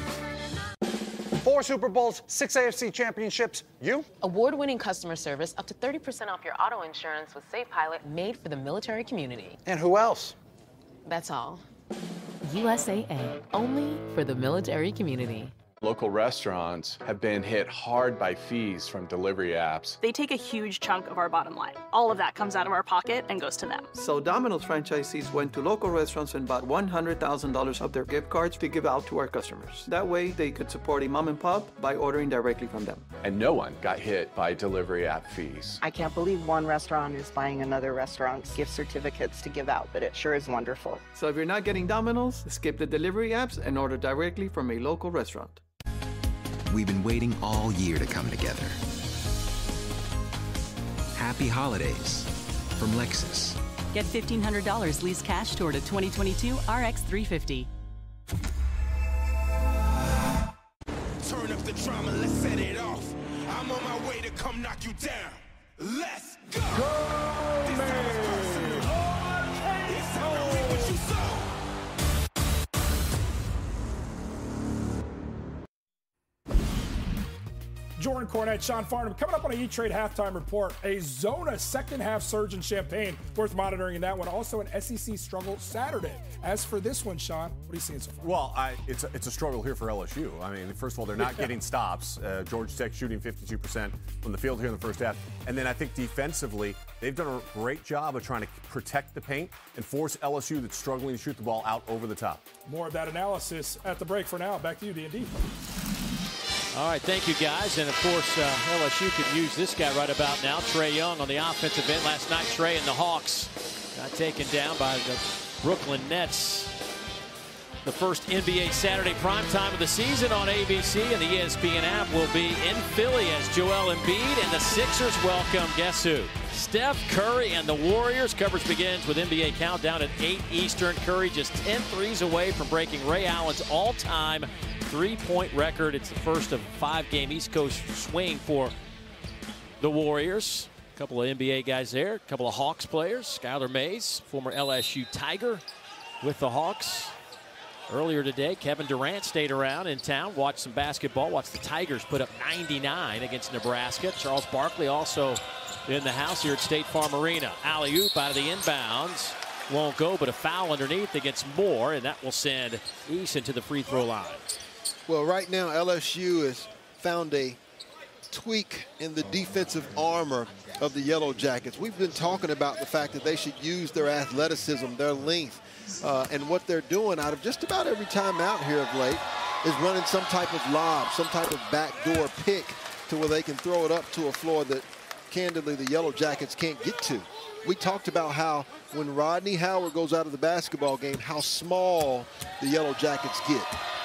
[SPEAKER 4] Four Super Bowls, six A F C championships. You?
[SPEAKER 5] Award-winning customer service, up to thirty percent off your auto insurance with Safe Pilot, made for the military community.
[SPEAKER 4] And who else?
[SPEAKER 5] That's all. U S A A, only for the military community.
[SPEAKER 6] Local restaurants have been hit hard by fees from delivery apps.
[SPEAKER 7] They take a huge chunk of our bottom line. All of that comes out of our pocket and goes to them.
[SPEAKER 25] So Domino's franchisees went to local restaurants and bought one hundred thousand dollars of their gift cards to give out to our customers. That way they could support a mom and pop by ordering directly from them.
[SPEAKER 6] And no one got hit by delivery app fees.
[SPEAKER 12] I can't believe one restaurant is buying another restaurant's gift certificates to give out, but it sure is wonderful.
[SPEAKER 25] So if you're not getting Domino's, skip the delivery apps and order directly from a local restaurant.
[SPEAKER 26] We've been waiting all year to come together. Happy holidays from Lexus.
[SPEAKER 27] Get fifteen hundred dollars lease cash toward a twenty twenty-two R X three fifty.
[SPEAKER 28] Turn up the drama, let's set it off. I'm on my way to come knock you down. Let's go! Go, this man! Time is personal. It's time to reap what you sow.
[SPEAKER 23] Jordan Cornette, Sean Farnham. Coming up on a E-Trade halftime report, a Zona second half surge in Champaign. Worth monitoring in that one. Also an S E C struggle Saturday. As for this one, Sean, what are you seeing so far?
[SPEAKER 24] Well, I, it's, a, it's a struggle here for L S U. I mean, first of all, they're not yeah. getting stops. Uh, Georgia Tech shooting fifty-two percent from the field here in the first half. And then I think defensively, they've done a great job of trying to protect the paint and force L S U that's struggling to shoot the ball out over the top.
[SPEAKER 23] More of that analysis at the break. For now, back to you, D and D.
[SPEAKER 1] All right, thank you, guys. And, of course, uh, L S U could use this guy right about now. Trae Young on the offensive end. Last night, Trae and the Hawks got taken down by the Brooklyn Nets. The first N B A Saturday primetime of the season on A B C and the E S P N app will be in Philly as Joel Embiid and the Sixers welcome, guess who? Steph Curry and the Warriors. Coverage begins with N B A Countdown at eight Eastern. Curry just ten threes away from breaking Ray Allen's all-time three-point record. It's the first of a five-game East Coast swing for the Warriors. A couple of N B A guys there, a couple of Hawks players. Skylar Mays, former L S U Tiger with the Hawks. Earlier today, Kevin Durant stayed around in town, watched some basketball, watched the Tigers put up ninety-nine against Nebraska. Charles Barkley also in the house here at State Farm Arena. Alley-oop out of the inbounds. Won't go, but a foul underneath against Moore, and that will send Eason to the free throw line.
[SPEAKER 2] Well, right now, L S U has found a tweak in the defensive armor of the Yellow Jackets. We've been talking about the fact that they should use their athleticism, their length, uh, and what they're doing out of just about every time out here of late is running some type of lob, some type of backdoor pick to where they can throw it up to a floor that, candidly, the Yellow Jackets can't get to. We talked about how when Rodney Howard goes out of the basketball game, how small the Yellow Jackets get.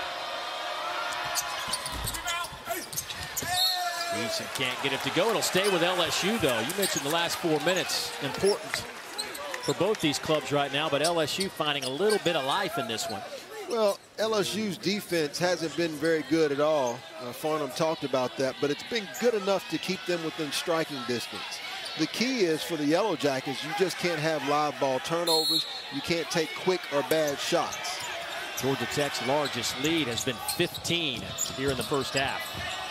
[SPEAKER 1] Eason can't get it to go. It'll stay with L S U, though. You mentioned the last four minutes. Important for both these clubs right now, but L S U finding a little bit of life in this one.
[SPEAKER 2] Well, L S U's defense hasn't been very good at all. Uh, Farnham talked about that, but it's been good enough to keep them within striking distance. The key is for the Yellow Jackets, you just can't have live ball turnovers. You can't take quick or bad shots.
[SPEAKER 1] Georgia Tech's largest lead has been fifteen here in the first half.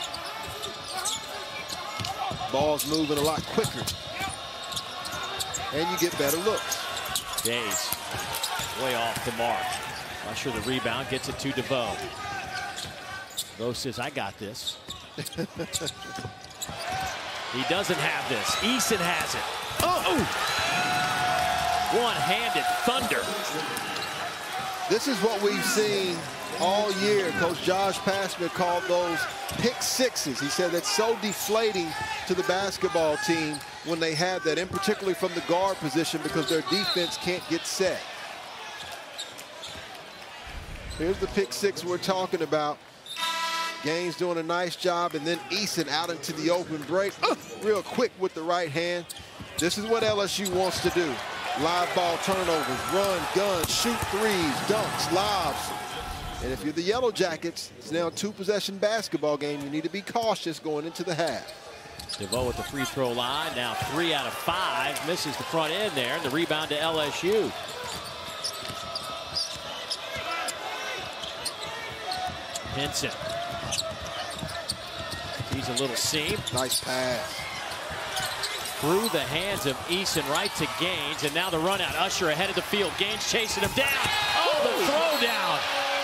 [SPEAKER 2] Ball's moving a lot quicker. And you get better looks.
[SPEAKER 1] Days way off the mark. Usher the rebound, gets it to DeVoe. DeVoe says, I got this. He doesn't have this. Eason has it. Oh! One-handed thunder.
[SPEAKER 2] This is what we've seen all year. Coach Josh Pastner called those pick sixes. He said that's so deflating to the basketball team when they have that, and particularly from the guard position, because their defense can't get set. Here's the pick six we're talking about. Gaines doing a nice job, and then Eason out into the open break. Uh, real quick with the right hand. This is what L S U wants to do. Live ball turnovers, run, gun, shoot threes, dunks, lobs. And if you're the Yellow Jackets, it's now a two-possession basketball game. You need to be cautious going into the half.
[SPEAKER 1] DeVoe at the free throw line. Now three out of five. Misses the front end there. And the rebound to L S U. Henson. He's a little seam.
[SPEAKER 2] Nice pass.
[SPEAKER 1] Through the hands of Eason right to Gaines. And now the run out. Usher ahead of the field. Gaines chasing him down. Oh, the throw down.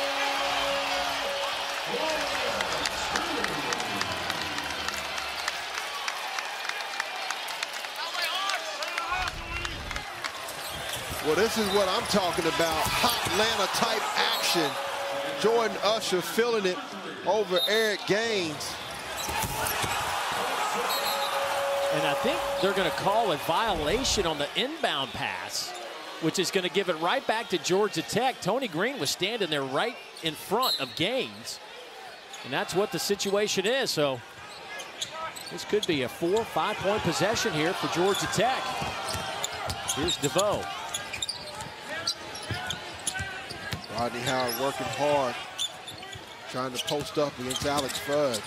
[SPEAKER 2] Well, this is what I'm talking about. Hot Atlanta type action. Jordan Usher filling it over Eric Gaines.
[SPEAKER 1] And I think they're going to call a violation on the inbound pass, which is going to give it right back to Georgia Tech. Tony Green was standing there right in front of Gaines. And that's what the situation is. So this could be a four, five-point possession here for Georgia Tech. Here's DeVoe.
[SPEAKER 2] Rodney Howard working hard, trying to post up against Alex Fudge.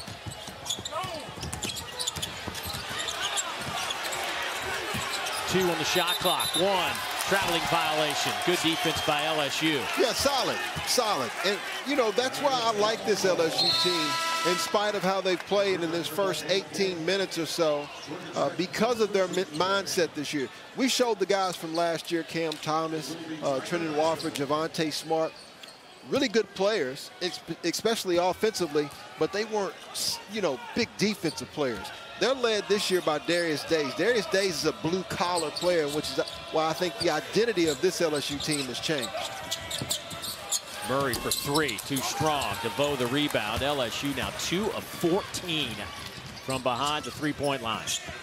[SPEAKER 1] Two on the shot clock. One traveling violation. Good defense by L S U.
[SPEAKER 2] Yeah, solid, solid. And, you know, that's why I like this L S U team, in spite of how they've played in this first eighteen minutes or so, uh, because of their mindset this year. We showed the guys from last year, Cam Thomas, uh, Trenton Wofford, Javonte Smart, really good players, especially offensively, but they weren't, you know, big defensive players. They're led this year by Darius Days. Darius Days is a blue-collar player, which is why I think the identity of this L S U team has changed.
[SPEAKER 1] Murray for three, too strong. DeVoe the rebound. L S U now two of fourteen from behind the three-point line.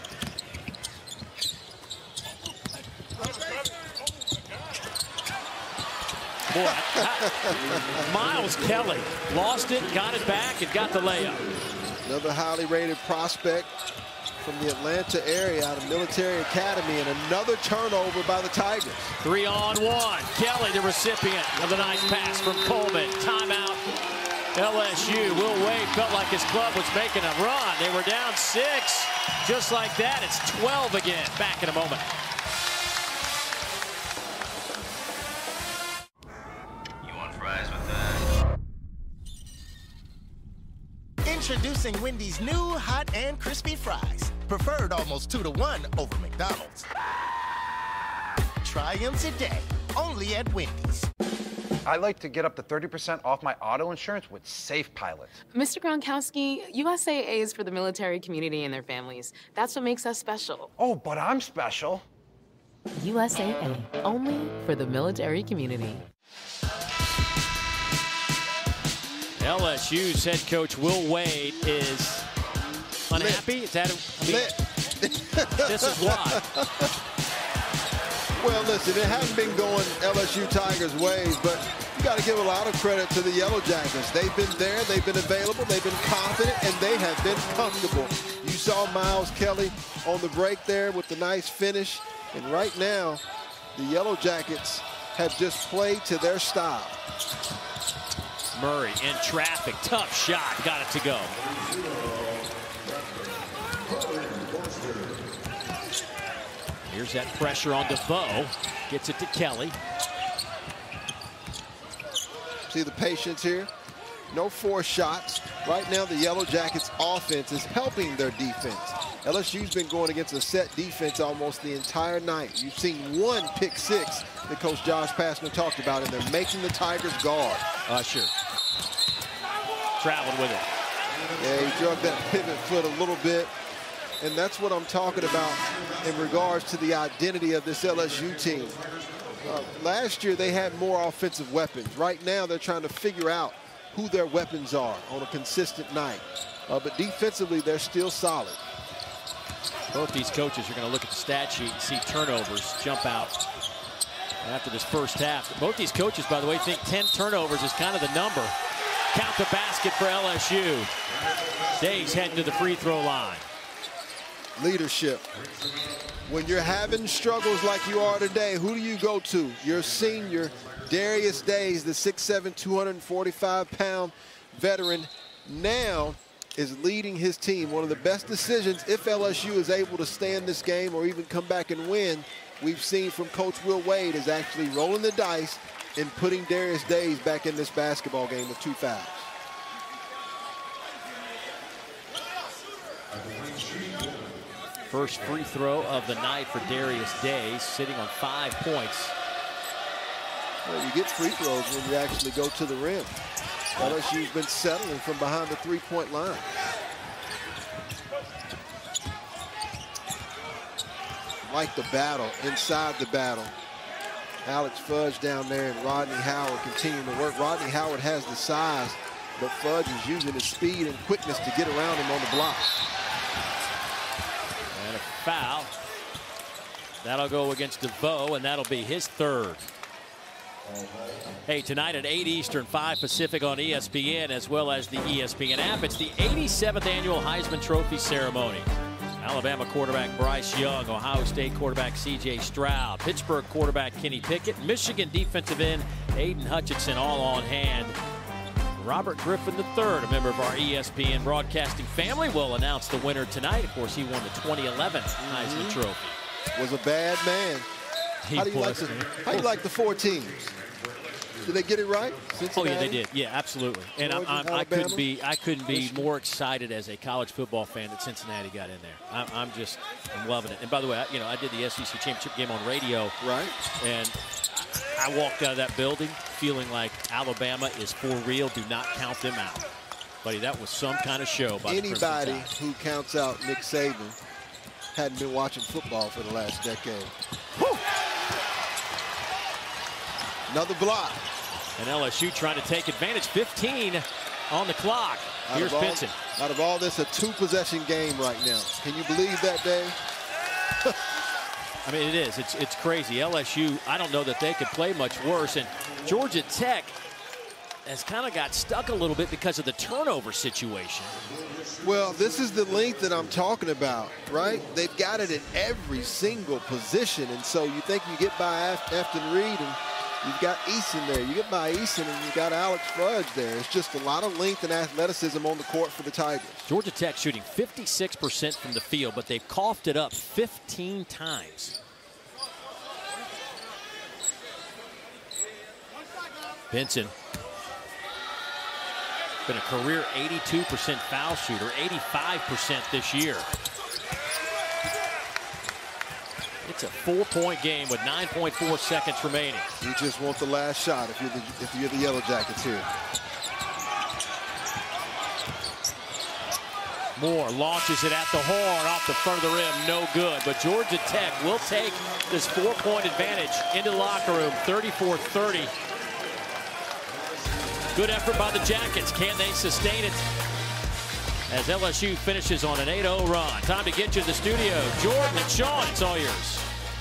[SPEAKER 1] Boy, Miles Kelly lost it, got it back, and got the layup.
[SPEAKER 2] Another highly rated prospect from the Atlanta area out of Military Academy, and another turnover by the Tigers.
[SPEAKER 1] Three on one. Kelly, the recipient of the nice pass from Coleman. Timeout. L S U. Will Wade felt like his club was making a run. They were down six. Just like that, it's twelve again. Back in a moment.
[SPEAKER 9] You want fries with that?
[SPEAKER 10] Introducing Wendy's new hot and crispy fries. Preferred almost two to one over McDonald's. Try them today, only at Wendy's.
[SPEAKER 4] I like to get up to thirty percent off my auto insurance with Safe Pilot.
[SPEAKER 5] Mister Gronkowski, U S A A is for the military community and their families. That's what makes us special.
[SPEAKER 4] Oh, but I'm special.
[SPEAKER 5] U S A A, only for the military community.
[SPEAKER 1] L S U's head coach Will Wade is Unhappy? Is that? A, I mean, this is why.
[SPEAKER 2] Well, listen, it hasn't been going L S U Tigers' ways, but you got to give a lot of credit to the Yellow Jackets. They've been there, they've been available, they've been confident, and they have been comfortable. You saw Miles Kelly on the break there with the nice finish, and right now, the Yellow Jackets have just played to their style.
[SPEAKER 1] Murray in traffic, tough shot, got it to go. Here's that pressure on DeVoe. Gets it to Kelly.
[SPEAKER 2] See the patience here. No forced shots. Right now, the Yellow Jackets offense is helping their defense. L S U's been going against a set defense almost the entire night. You've seen one pick six that Coach Josh Pastner talked about, and they're making the Tigers guard.
[SPEAKER 1] Uh, sure. Traveled with it.
[SPEAKER 2] Yeah, he drug that pivot foot a little bit. And that's what I'm talking about in regards to the identity of this L S U team. Uh, last year, they had more offensive weapons. Right now, they're trying to figure out who their weapons are on a consistent night. Uh, but defensively, they're still solid.
[SPEAKER 1] Both these coaches are going to look at the stat sheet and see turnovers jump out after this first half. Both these coaches, by the way, think ten turnovers is kind of the number. Count the basket for L S U. Days heading to the free throw line.
[SPEAKER 2] Leadership. When you're having struggles like you are today, who do you go to? Your senior, Darius Days, the six seven, two hundred forty-five pound veteran, now is leading his team. One of the best decisions, if L S U is able to stay in this game or even come back and win, we've seen from Coach Will Wade, is actually rolling the dice and putting Darius Days back in this basketball game with two fouls.
[SPEAKER 1] First free throw of the night for Darius Days, sitting on five points.
[SPEAKER 2] Well, you get free throws when you actually go to the rim. L S U's been settling from behind the three-point line. Like the battle, inside the battle. Alex Fudge down there and Rodney Howard continuing to work. Rodney Howard has the size, but Fudge is using his speed and quickness to get around him on the block.
[SPEAKER 1] And a foul. That'll go against DeVoe, and that'll be his third. Hey, tonight at eight Eastern, five Pacific on E S P N, as well as the E S P N app, it's the eighty-seventh annual Heisman Trophy ceremony. Alabama quarterback Bryce Young, Ohio State quarterback C J Stroud, Pittsburgh quarterback Kenny Pickett, Michigan defensive end Aiden Hutchinson, all on hand. Robert Griffin the third, a member of our E S P N broadcasting family, will announce the winner tonight. Of course, he won the twenty eleven Heisman mm-hmm. Trophy.
[SPEAKER 2] Was a bad man.
[SPEAKER 1] He
[SPEAKER 2] how do you
[SPEAKER 1] was,
[SPEAKER 2] like the, how do you like the four teams? Did they get it right? Cincinnati?
[SPEAKER 1] Oh yeah, they did. Yeah, absolutely. And I'm, I'm, I couldn't be I couldn't be more excited as a college football fan that Cincinnati got in there. I'm, I'm just I'm loving it. And by the way, I, you know, I did the S E C championship game on radio.
[SPEAKER 2] Right.
[SPEAKER 1] And I walked out of that building feeling like Alabama is for real. Do not count them out, buddy. That was some kind of show. By
[SPEAKER 2] anybody
[SPEAKER 1] the
[SPEAKER 2] who counts out Nick Saban hadn't been watching football for the last decade. Whew. Another block.
[SPEAKER 1] And L S U trying to take advantage. fifteen on the clock.
[SPEAKER 2] Out
[SPEAKER 1] Here's
[SPEAKER 2] all,
[SPEAKER 1] Pinson.
[SPEAKER 2] Out of all this, a two-possession game right now. Can you believe that, Dave?
[SPEAKER 1] I mean, it is. It's it's crazy. L S U, I don't know that they could play much worse. And Georgia Tech has kind of got stuck a little bit because of the turnover situation.
[SPEAKER 2] Well, this is the length that I'm talking about, right? They've got it in every single position. And so you think you get by Afton Reed and you've got Eason there. You get by Eason and you've got Alex Fudge there. It's just a lot of length and athleticism on the court for the Tigers.
[SPEAKER 1] Georgia Tech shooting fifty-six percent from the field, but they've coughed it up fifteen times. Benson. Been a career eighty-two percent foul shooter, eighty-five percent this year. It's a four-point game with nine point four seconds remaining.
[SPEAKER 2] You just want the last shot if you're the, if you're the Yellow Jackets here.
[SPEAKER 1] Moore launches it at the horn off the front of the rim. No good. But Georgia Tech will take this four-point advantage into the locker room, thirty-four thirty. Good effort by the Jackets. Can they sustain it as L S U finishes on an eight oh run. Time to get you to the studio. Jordan and Sean, it's all yours.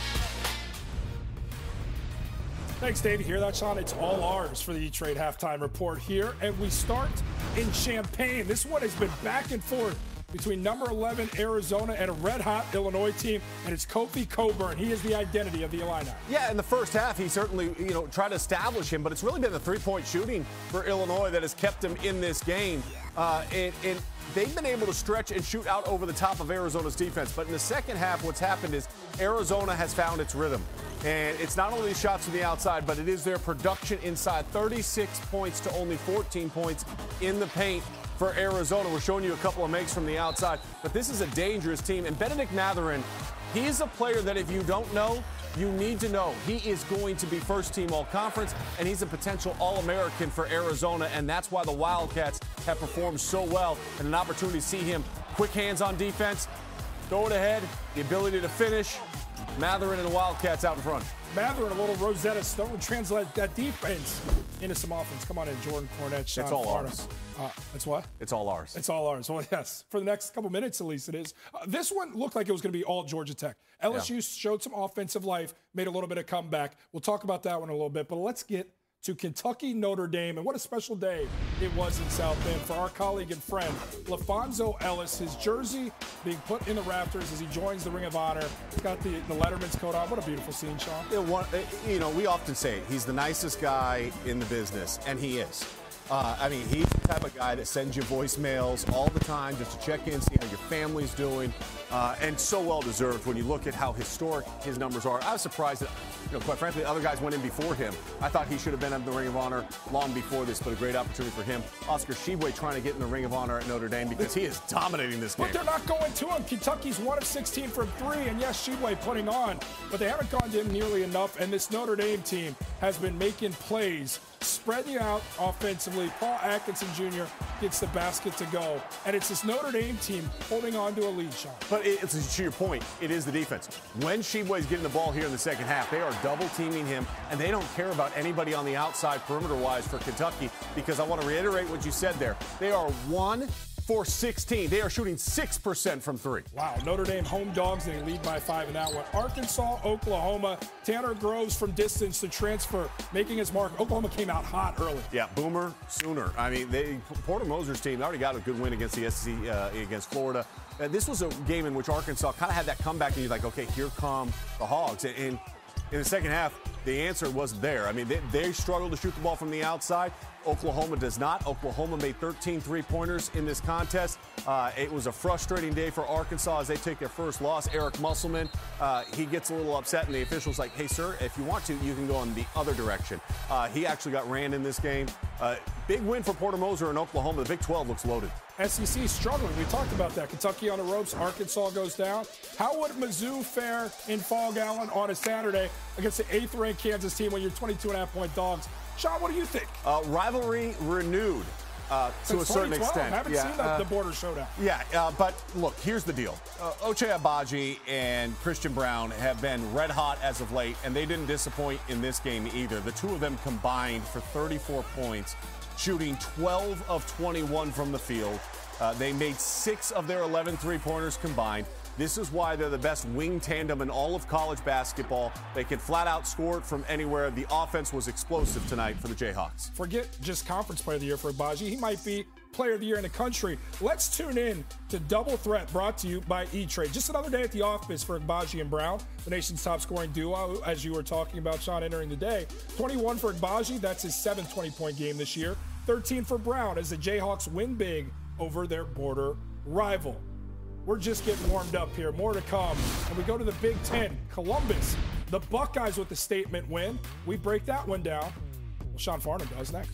[SPEAKER 23] Thanks, Dave. You hear that, Sean? It's all ours for the E-Trade halftime report here. And we start in Champaign. This one has been back and forth between number eleven Arizona and a red-hot Illinois team, and it's Kofi Coburn. He is the identity of the Illini.
[SPEAKER 24] Yeah, in the first half, he certainly, you know, tried to establish him, but it's really been the three-point shooting for Illinois that has kept him in this game. Uh, and, and they've been able to stretch and shoot out over the top of Arizona's defense. But in the second half, what's happened is Arizona has found its rhythm. And it's not only shots from the outside, but it is their production inside. thirty-six points to only fourteen points in the paint for Arizona. We're showing you a couple of makes from the outside. But this is a dangerous team. And Benedict Mathurin, he's a player that if you don't know, you need to know. He is going to be first-team all-conference, and he's a potential All-American for Arizona. And that's why the Wildcats have performed so well. And an opportunity to see him quick hands on defense, throw it ahead, the ability to finish. Mathurin and the Wildcats out in front.
[SPEAKER 23] Mathurin, a little Rosetta Stone, translate that defense into some offense. Come on in, Jordan Cornette, Sean
[SPEAKER 24] It's all
[SPEAKER 23] Farnham.
[SPEAKER 24] ours.
[SPEAKER 23] Uh, it's what?
[SPEAKER 24] It's all ours.
[SPEAKER 23] It's all ours. Well, yes, for the next couple minutes at least it is. Uh, this one looked like it was going to be all Georgia Tech. L S U yeah. showed some offensive life, made a little bit of comeback. We'll talk about that one in a little bit, but let's get to Kentucky, Notre Dame, and what a special day it was in South Bend for our colleague and friend, LaFonso Ellis. His jersey being put in the rafters as he joins the Ring of Honor. He's got the, the Letterman's coat on. What a beautiful scene, Sean.
[SPEAKER 24] It, one, you know, we often say he's the nicest guy in the business, and he is. Uh, I mean, he's the type of guy that sends you voicemails all the time just to check in, see how your family's doing, uh, and so well-deserved when you look at how historic his numbers are. I was surprised that, you know, quite frankly, other guys went in before him. I thought he should have been in the Ring of Honor long before this, but a great opportunity for him. Oscar Tshiebwe trying to get in the Ring of Honor at Notre Dame because he is dominating this game.
[SPEAKER 23] But they're not going to him. Kentucky's one of sixteen from three, and yes, Tshiebwe putting on, but they haven't gone to him nearly enough, and this Notre Dame team has been making plays, spreading out offensively. Paul Atkinson Junior gets the basket to go, and it's this Notre Dame team holding on to a lead, Sean.
[SPEAKER 24] But it's, to your point, it is the defense. When Tshiebwe's getting the ball here in the second half, they are double-teaming him, and they don't care about anybody on the outside perimeter-wise for Kentucky, because I want to reiterate what you said there. They are one for sixteen. They are shooting six percent from three.
[SPEAKER 23] Wow, Notre Dame home dogs, and they lead by five in that one. Arkansas, Oklahoma. Tanner Groves from distance to transfer, making his mark. Oklahoma came out hot early.
[SPEAKER 24] Yeah, Boomer Sooner. I mean, they, Porter Moser's team already got a good win against the S E C, uh, against Florida. Uh, this was a game in which Arkansas kind of had that comeback, and you're like, okay, here come the Hogs. And, and in the second half, the answer wasn't there. I mean, they, they struggled to shoot the ball from the outside. Oklahoma does not. Oklahoma made thirteen three-pointers in this contest. Uh, it was a frustrating day for Arkansas as they take their first loss. Eric Musselman, uh, he gets a little upset, and the official's like, hey, sir, if you want to, you can go in the other direction. Uh, he actually got ran in this game. Uh, big win for Porter Moser in Oklahoma. The Big twelve looks loaded.
[SPEAKER 23] S E C struggling. We talked about that. Kentucky on the ropes. Arkansas goes down. How would Mizzou fare in Fall Allen on a Saturday against the eighth-ranked Kansas team when you're twenty-two and a half point dogs? Sean, what do you think?
[SPEAKER 24] Uh, rivalry renewed uh, to a certain extent.
[SPEAKER 23] I haven't
[SPEAKER 24] yeah,
[SPEAKER 23] seen the,
[SPEAKER 24] uh,
[SPEAKER 23] the border showdown.
[SPEAKER 24] Yeah, uh, but look, here's the deal. Uh, Ochai Agbaji and Christian Brown have been red hot as of late, and they didn't disappoint in this game either. The two of them combined for thirty-four points, shooting twelve of twenty-one from the field. Uh, they made six of their eleven three-pointers combined. This is why they're the best wing tandem in all of college basketball. They can flat out score it from anywhere. The offense was explosive tonight for the Jayhawks.
[SPEAKER 23] Forget just conference player of the year for Agbaji. He might be player of the year in the country. Let's tune in to Double Threat, brought to you by E-Trade. Just another day at the office for Agbaji and Brown, the nation's top scoring duo, as you were talking about, Sean, entering the day. twenty-one for Agbaji. That's his seventh twenty-point game this year. thirteen for Brown as the Jayhawks win big over their border rival. We're just getting warmed up here. More to come. And we go to the Big Ten. Columbus, the Buckeyes with the statement win. We break that one down. Well, Sean Farnham does next.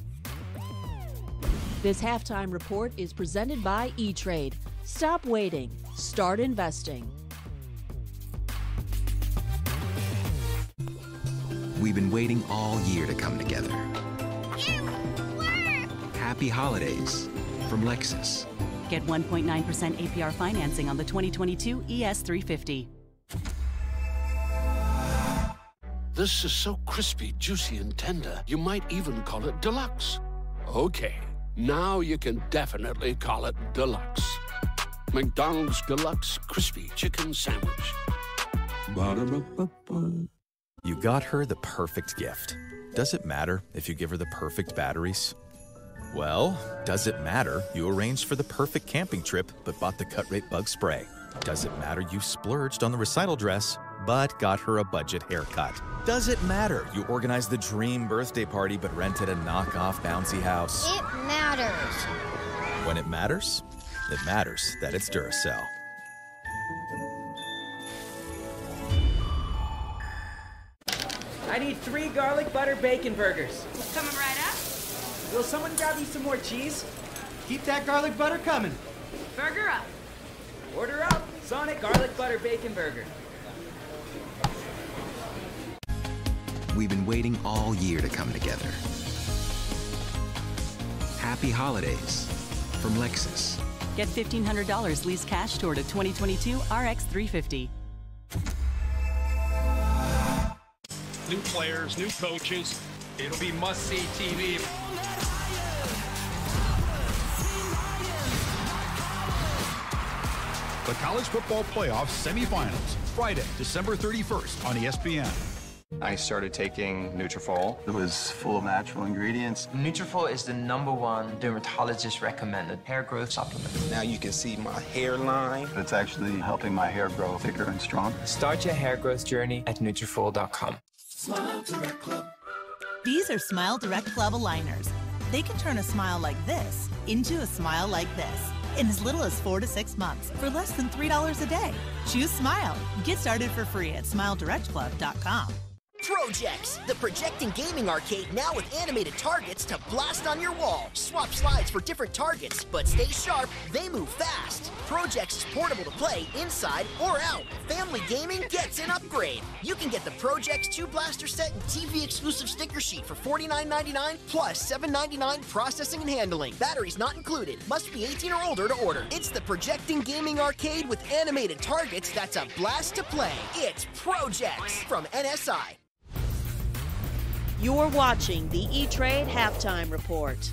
[SPEAKER 3] This halftime report is presented by E-Trade. Stop waiting. Start investing.
[SPEAKER 26] We've been waiting all year to come together. Happy holidays from Lexus.
[SPEAKER 27] Get one point nine percent A P R financing on the twenty twenty-two E S three fifty.
[SPEAKER 11] This is so crispy, juicy, and tender, you might even call it deluxe. Okay, Now you can definitely call it deluxe. McDonald's Deluxe Crispy Chicken Sandwich. Ba-da-ba-ba-ba.
[SPEAKER 13] You got her the perfect gift. Does it matter if you give her the perfect batteries? Well, does it matter you arranged for the perfect camping trip but bought the cut rate bug spray? Does it matter you splurged on the recital dress but got her a budget haircut? Does it matter you organized the dream birthday party but rented a knockoff bouncy house?
[SPEAKER 14] It matters.
[SPEAKER 13] When it matters, it matters that it's Duracell.
[SPEAKER 15] I need three garlic butter bacon burgers.
[SPEAKER 16] Coming right up.
[SPEAKER 15] Will someone grab me some more cheese?
[SPEAKER 16] Keep that garlic butter coming. Burger up.
[SPEAKER 15] Order up. Sonic garlic butter bacon burger.
[SPEAKER 26] We've been waiting all year to come together. Happy holidays from Lexus.
[SPEAKER 27] Get fifteen hundred dollars lease cash toward a twenty twenty-two R X three fifty.
[SPEAKER 17] New players, new coaches. It'll be must-see T V.
[SPEAKER 18] The College Football Playoff Semifinals, Friday, December thirty-first on E S P N.
[SPEAKER 19] I started taking Nutrafol.
[SPEAKER 29] It was full of natural ingredients.
[SPEAKER 19] Nutrafol is the number one dermatologist recommended hair growth supplement.
[SPEAKER 29] Now you can see my hairline. It's actually helping my hair grow thicker and stronger.
[SPEAKER 19] Start your hair growth journey at Nutrafol dot com.
[SPEAKER 20] Smile Direct Club. These are Smile Direct Club aligners. They can turn a smile like this into a smile like this in as little as four to six months for less than three dollars a day. Choose Smile. Get started for free at Smile Direct Club dot com.
[SPEAKER 30] Projects, the projecting gaming arcade now with animated targets to blast on your wall. Swap slides for different targets, but stay sharp, they move fast. Projects is portable to play inside or out. Family gaming gets an upgrade. You can get the Projects two blaster set and T V exclusive sticker sheet for forty-nine ninety-nine plus seven ninety-nine processing and handling. Batteries not included. Must be eighteen or older to order. It's the projecting gaming arcade with animated targets that's a blast to play. It's Projects from N S I.
[SPEAKER 3] You're watching the E-Trade Halftime Report.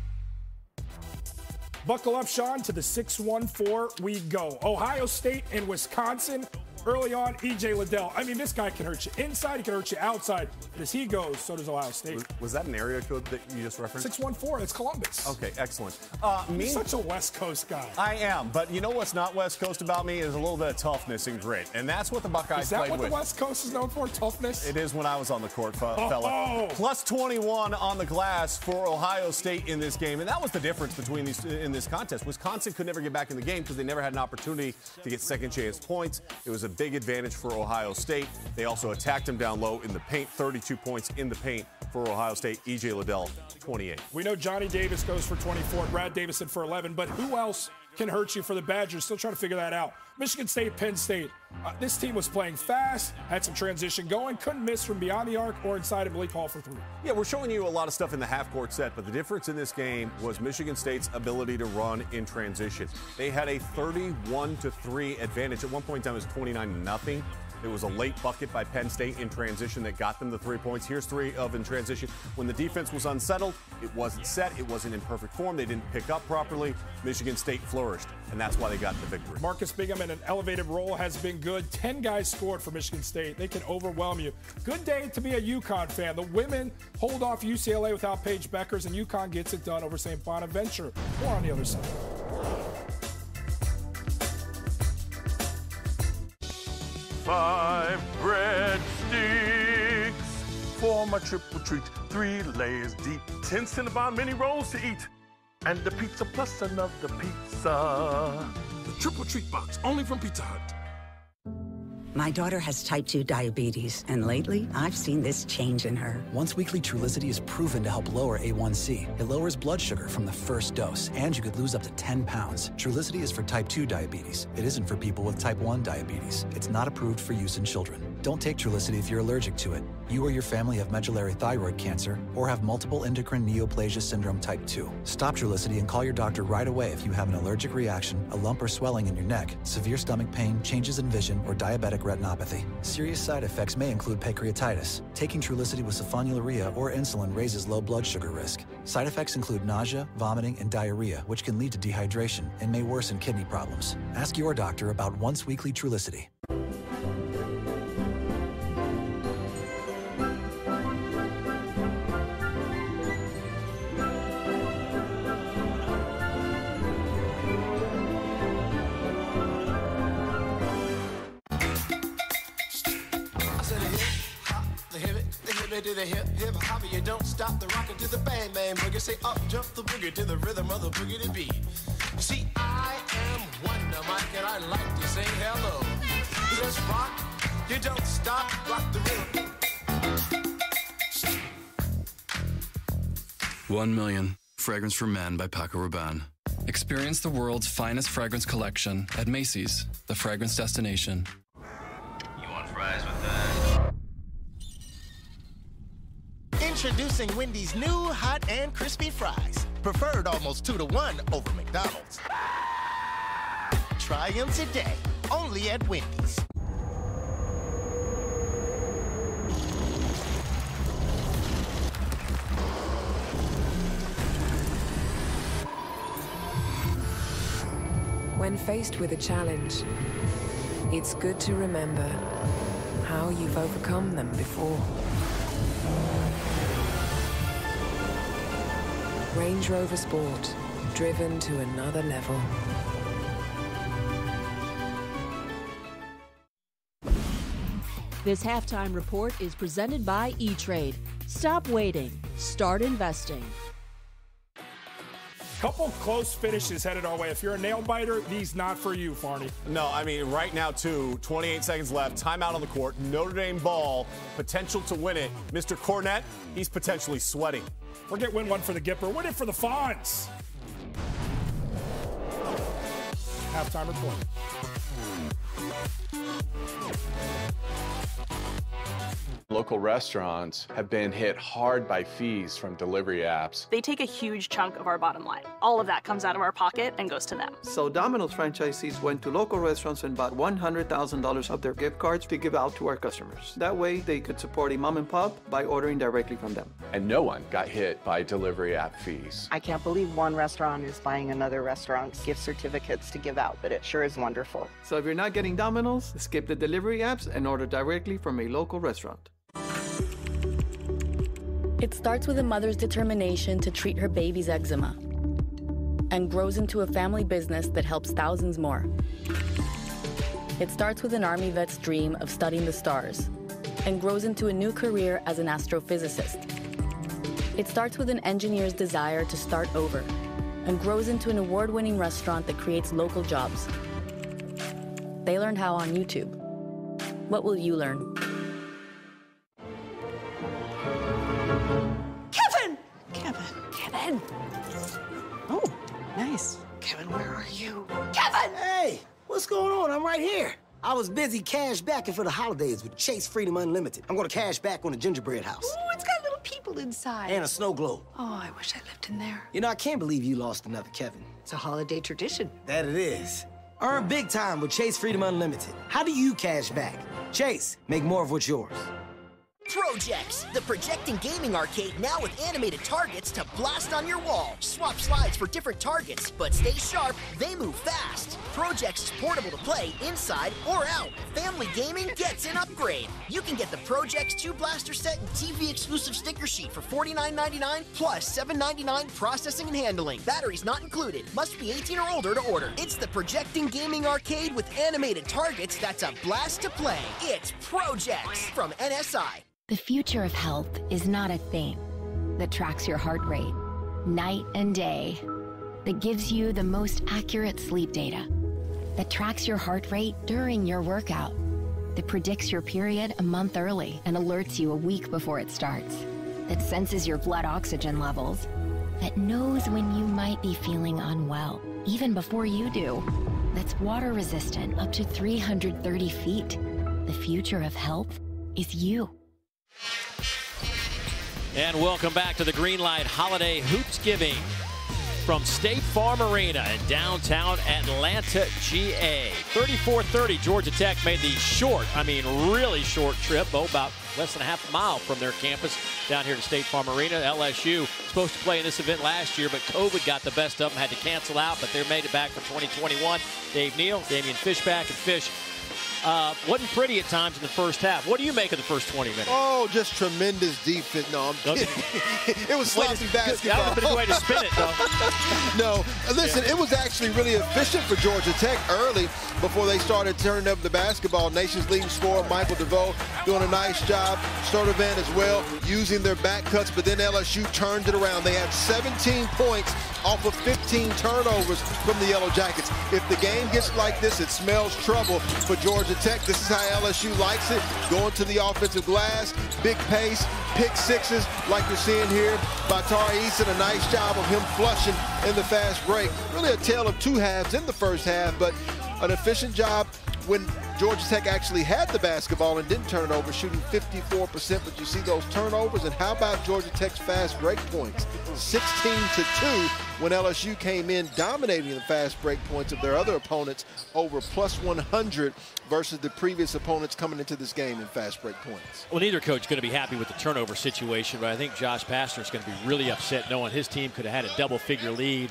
[SPEAKER 23] Buckle up, Sean, to the six one four we go. Ohio State and Wisconsin. Early on, E J Liddell. I mean, this guy can hurt you inside, he can hurt you outside. But as he goes, so does Ohio State.
[SPEAKER 24] Was, was that an area code that you just referenced?
[SPEAKER 23] six one four, it's Columbus.
[SPEAKER 24] Okay, excellent. Uh,
[SPEAKER 23] You're
[SPEAKER 24] me,
[SPEAKER 23] such a West Coast guy.
[SPEAKER 24] I am, but you know what's not West Coast about me is a little bit of toughness and grit. And that's what the Buckeyes
[SPEAKER 23] Is that
[SPEAKER 24] played
[SPEAKER 23] what
[SPEAKER 24] with.
[SPEAKER 23] the West Coast is known for, toughness?
[SPEAKER 24] It is when I was on the court, fe-
[SPEAKER 23] oh,
[SPEAKER 24] fella.
[SPEAKER 23] Oh.
[SPEAKER 24] Plus twenty-one on the glass for Ohio State in this game. And that was the difference between these in this contest. Wisconsin could never get back in the game because they never had an opportunity to get second chance points. It was a big advantage for Ohio State. They also attacked him down low in the paint. thirty-two points in the paint for Ohio State. E J Liddell, twenty-eight.
[SPEAKER 23] We know Johnny Davis goes for twenty-four, Brad Davison for eleven, but who else can hurt you for the Badgers? Still trying to figure that out. Michigan State, Penn State. Uh, this team was playing fast, had some transition going, couldn't miss from beyond the arc or inside of Malik Hall for three.
[SPEAKER 24] Yeah, we're showing you a lot of stuff in the half-court set, but the difference in this game was Michigan State's ability to run in transition. They had a thirty-one to three advantage. At one point in time, it was twenty-nine to nothing. It was a late bucket by Penn State in transition that got them the three points. Here's three of in transition. When the defense was unsettled, it wasn't set, it wasn't in perfect form, they didn't pick up properly. Michigan State flourished, and that's why they got the victory.
[SPEAKER 23] Marcus Bingham in an elevated role has been good. Ten guys scored for Michigan State. They can overwhelm you. Good day to be a UConn fan. The women hold off U C L A without Paige Beckers, and UConn gets it done over Saint Bonaventure. More on the other side.
[SPEAKER 28] Five bread sticks for my triple treat. Three layers deep. Ten Cinnabon mini rolls to eat. And the pizza plus another pizza.
[SPEAKER 11] The triple treat box, only from Pizza Hut.
[SPEAKER 31] My daughter has type two diabetes, and lately, I've seen this change in her.
[SPEAKER 32] Once-weekly Trulicity is proven to help lower A one C. It lowers blood sugar from the first dose, and you could lose up to ten pounds. Trulicity is for type two diabetes. It isn't for people with type one diabetes. It's not approved for use in children. Don't take Trulicity if you're allergic to it. You or your family have medullary thyroid cancer or have multiple endocrine neoplasia syndrome type two. Stop Trulicity and call your doctor right away if you have an allergic reaction, a lump or swelling in your neck, severe stomach pain, changes in vision, or diabetic retinopathy. Serious side effects may include pancreatitis. Taking Trulicity with sulfonylurea or insulin raises low blood sugar risk. Side effects include nausea, vomiting, and diarrhea, which can lead to dehydration and may worsen kidney problems. Ask your doctor about once-weekly Trulicity.
[SPEAKER 28] To the hip hip hop, you don't stop the rockin' to the bang bang boogie. Say up jump the boogie to the rhythm of the boogie to beat. See, I am Wonder Mike and I like to say hello. Just rock, you don't stop, rock the rhythm.
[SPEAKER 4] One Million, Fragrance for Men by Paco Rabanne. Experience the world's finest fragrance collection at Macy's, the fragrance destination.
[SPEAKER 5] You want fries with that?
[SPEAKER 6] Introducing Wendy's new hot and crispy fries. Preferred almost two to one over McDonald's. Try them today, only at Wendy's.
[SPEAKER 7] When faced with a challenge, it's good to remember how you've overcome them before. Range Rover Sport, driven to another level.
[SPEAKER 3] This halftime report is presented by E-Trade. Stop waiting. Start investing.
[SPEAKER 23] Couple close finishes headed our way. If you're a nail biter, these not for you, Farney.
[SPEAKER 24] No, I mean, right now, too, twenty-eight seconds left, timeout on the court, Notre Dame ball, potential to win it. Mister Cornette, he's potentially sweating.
[SPEAKER 23] Forget win one for the Gipper, win it for the Fonz. Halftime report.
[SPEAKER 8] Local restaurants have been hit hard by fees from delivery apps.
[SPEAKER 9] They take a huge chunk of our bottom line. All of that comes out of our pocket and goes to them.
[SPEAKER 10] So Domino's franchisees went to local restaurants and bought one hundred thousand dollars of their gift cards to give out to our customers. That way they could support a mom and pop by ordering directly from them.
[SPEAKER 8] And no one got hit by delivery app fees.
[SPEAKER 12] I can't believe one restaurant is buying another restaurant's gift certificates to give out, but it sure is wonderful.
[SPEAKER 10] So if you're not getting Domino's, skip the delivery apps and order directly from a local restaurant.
[SPEAKER 14] It starts with a mother's determination to treat her baby's eczema and grows into a family business that helps thousands more. It starts with an Army vet's dream of studying the stars and grows into a new career as an astrophysicist. It starts with an engineer's desire to start over and grows into an award-winning restaurant that creates local jobs. They learned how on YouTube. What will you learn?
[SPEAKER 21] Kevin! Kevin. Kevin. Oh, nice. Kevin, where are you? Kevin!
[SPEAKER 22] Hey, what's going on? I'm right here. I was busy cash backing for the holidays with Chase Freedom Unlimited. I'm gonna cash back on the gingerbread house.
[SPEAKER 21] Ooh, it's got little people inside.
[SPEAKER 22] And a snow globe.
[SPEAKER 21] Oh, I wish I lived in there.
[SPEAKER 22] You know, I can't believe you lost another Kevin.
[SPEAKER 21] It's a holiday tradition.
[SPEAKER 22] That it is. Earn big time with Chase Freedom Unlimited. How do you cash back? Chase, make more of what's yours.
[SPEAKER 30] Projects, the projecting gaming arcade now with animated targets to blast on your wall. Swap slides for different targets, but stay sharp, they move fast. Projects is portable to play inside or out. Family gaming gets an upgrade. You can get the Projects two blaster set and T V exclusive sticker sheet for forty-nine ninety-nine plus seven ninety-nine processing and handling. Batteries not included. Must be eighteen or older to order. It's the projecting gaming arcade with animated targets that's a blast to play. It's Projects from N S I.
[SPEAKER 25] The future of health is not a thing that tracks your heart rate night and day, that gives you the most accurate sleep data, that tracks your heart rate during your workout, that predicts your period a month early and alerts you a week before it starts, that senses your blood oxygen levels, that knows when you might be feeling unwell, even before you do, that's water resistant up to three hundred thirty feet, The future of health is you.
[SPEAKER 1] And welcome back to the Greenlight Holiday Hoopsgiving from State Farm Arena in downtown Atlanta, G A. thirty-four thirty, Georgia Tech made the short, I mean really short trip, oh, about less than a half a mile from their campus down here to State Farm Arena. L S U supposed to play in this event last year, but COVID got the best of them, had to cancel out, but they made it back for twenty twenty-one. Dave Neal, Damian Fishback, and Fish. Uh, wasn't pretty at times in the first half. What do you make of the first twenty minutes?
[SPEAKER 2] Oh, just tremendous defense. No, I'm kidding.
[SPEAKER 1] Okay.
[SPEAKER 2] It was sloppy basketball.
[SPEAKER 1] That would have been a way to spin it, though.
[SPEAKER 2] No, listen,
[SPEAKER 1] Yeah.
[SPEAKER 2] it was actually really efficient for Georgia Tech early before they started turning up the basketball. Nation's leading scorer, Michael DeVoe, doing a nice job. Sturtevant as well, using their back cuts, but then L S U turned it around. They had seventeen points off of fifteen turnovers from the Yellow Jackets. If the game gets like this, it smells trouble for Georgia Tech. This is how L S U likes it. Going to the offensive glass, big pace, pick sixes like you're seeing here by Tari Eason. A nice job of him flushing in the fast break. Really a tale of two halves in the first half, but an efficient job when Georgia Tech actually had the basketball and didn't turn it over, shooting fifty-four percent, but you see those turnovers. And how about Georgia Tech's fast break points? sixteen to two when L S U came in dominating the fast break points of their other opponents, over plus one hundred versus the previous opponents coming into this game in fast break points.
[SPEAKER 1] Well, neither coach is going to be happy with the turnover situation, but I think Josh Pastner is going to be really upset knowing his team could have had a double-figure lead.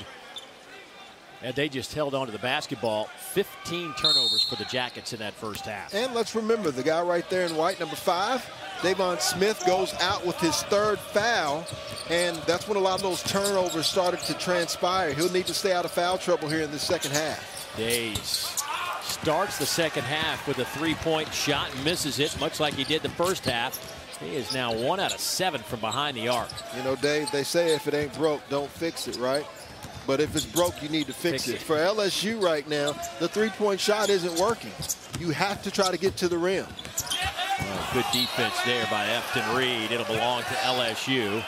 [SPEAKER 1] And they just held on to the basketball. fifteen turnovers for the Jackets in that first half.
[SPEAKER 2] And let's remember the guy right there in white, number five, Davon Smith, goes out with his third foul. And that's when a lot of those turnovers started to transpire. He'll need to stay out of foul trouble here in the second half.
[SPEAKER 1] Days starts the second half with a three-point shot and misses it, much like he did the first half. He is now one out of seven from behind the arc.
[SPEAKER 2] You know, Dave, they say if it ain't broke, don't fix it, right? But if it's broke, you need to fix, fix it. it. For L S U right now, the three-point shot isn't working. You have to try to get to the rim.
[SPEAKER 1] Oh, good defense there by Efton Reed. It'll belong to L S U.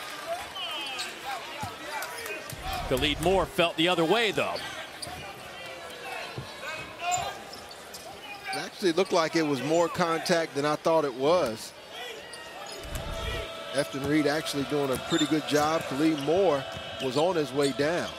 [SPEAKER 1] Khalid Moore felt the other way, though.
[SPEAKER 2] It actually looked like it was more contact than I thought it was. Efton Reed actually doing a pretty good job. Khalid Moore was on his way down.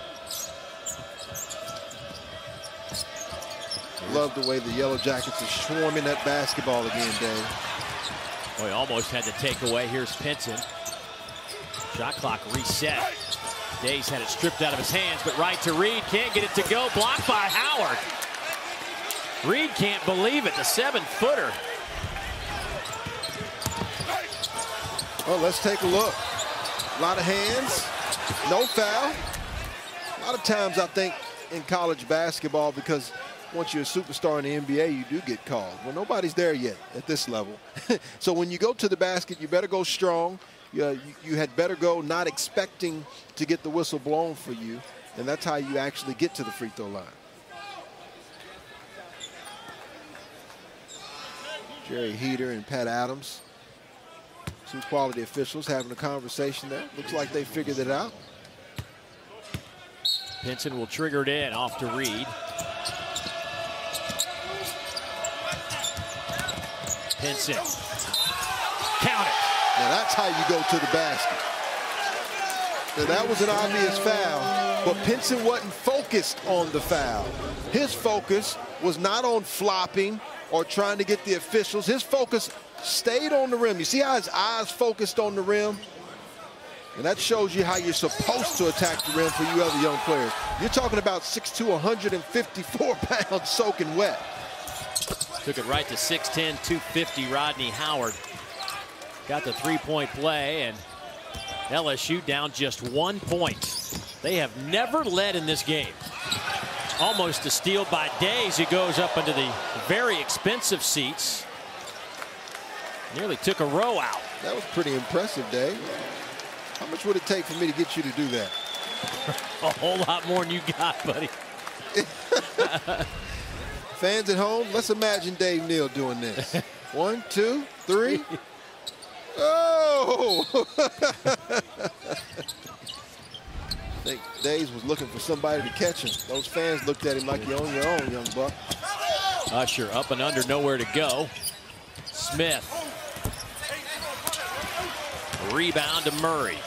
[SPEAKER 2] Love the way the Yellow Jackets are swarming that basketball again, Dave.
[SPEAKER 1] Boy, almost had to take away. Here's Pinson. Shot clock reset. Days had it stripped out of his hands, but right to Reed. Can't get it to go. Blocked by Howard. Reed can't believe it. The seven-footer.
[SPEAKER 2] Well, let's take a look. A lot of hands. No foul. A lot of times I think in college basketball, because once you're a superstar in the N B A, you do get called. Well, nobody's there yet at this level. So when you go to the basket, you better go strong. You, uh, you, you had better go not expecting to get the whistle blown for you, and that's how you actually get to the free throw line. Jerry Heater and Pat Adams, two quality officials having a conversation there. Looks like they figured it out.
[SPEAKER 1] Pinson will trigger it in off to Reed. Pinson. Count it.
[SPEAKER 2] Now that's how you go to the basket. Now that was an obvious foul, but Pinson wasn't focused on the foul. His focus was not on flopping or trying to get the officials. His focus stayed on the rim. You see how his eyes focused on the rim? And that shows you how you're supposed to attack the rim for you other young players. You're talking about six two, one hundred fifty-four pounds soaking wet.
[SPEAKER 1] Took it right to six ten, two fifty, Rodney Howard. Got the three-point play, and L S U down just one point. They have never led in this game. Almost a steal by Days, who goes up into the very expensive seats. Nearly took a row out.
[SPEAKER 2] That was pretty impressive, Dave. How much would it take for me to get you to do that?
[SPEAKER 1] A whole lot more than you got, buddy.
[SPEAKER 2] Fans at home, let's imagine Dave Neal doing this. One, two, three. Oh! I think Days was looking for somebody to catch him. Those fans looked at him like you're on your own, young buck.
[SPEAKER 1] Usher up and under, nowhere to go. Smith. Rebound to Murray.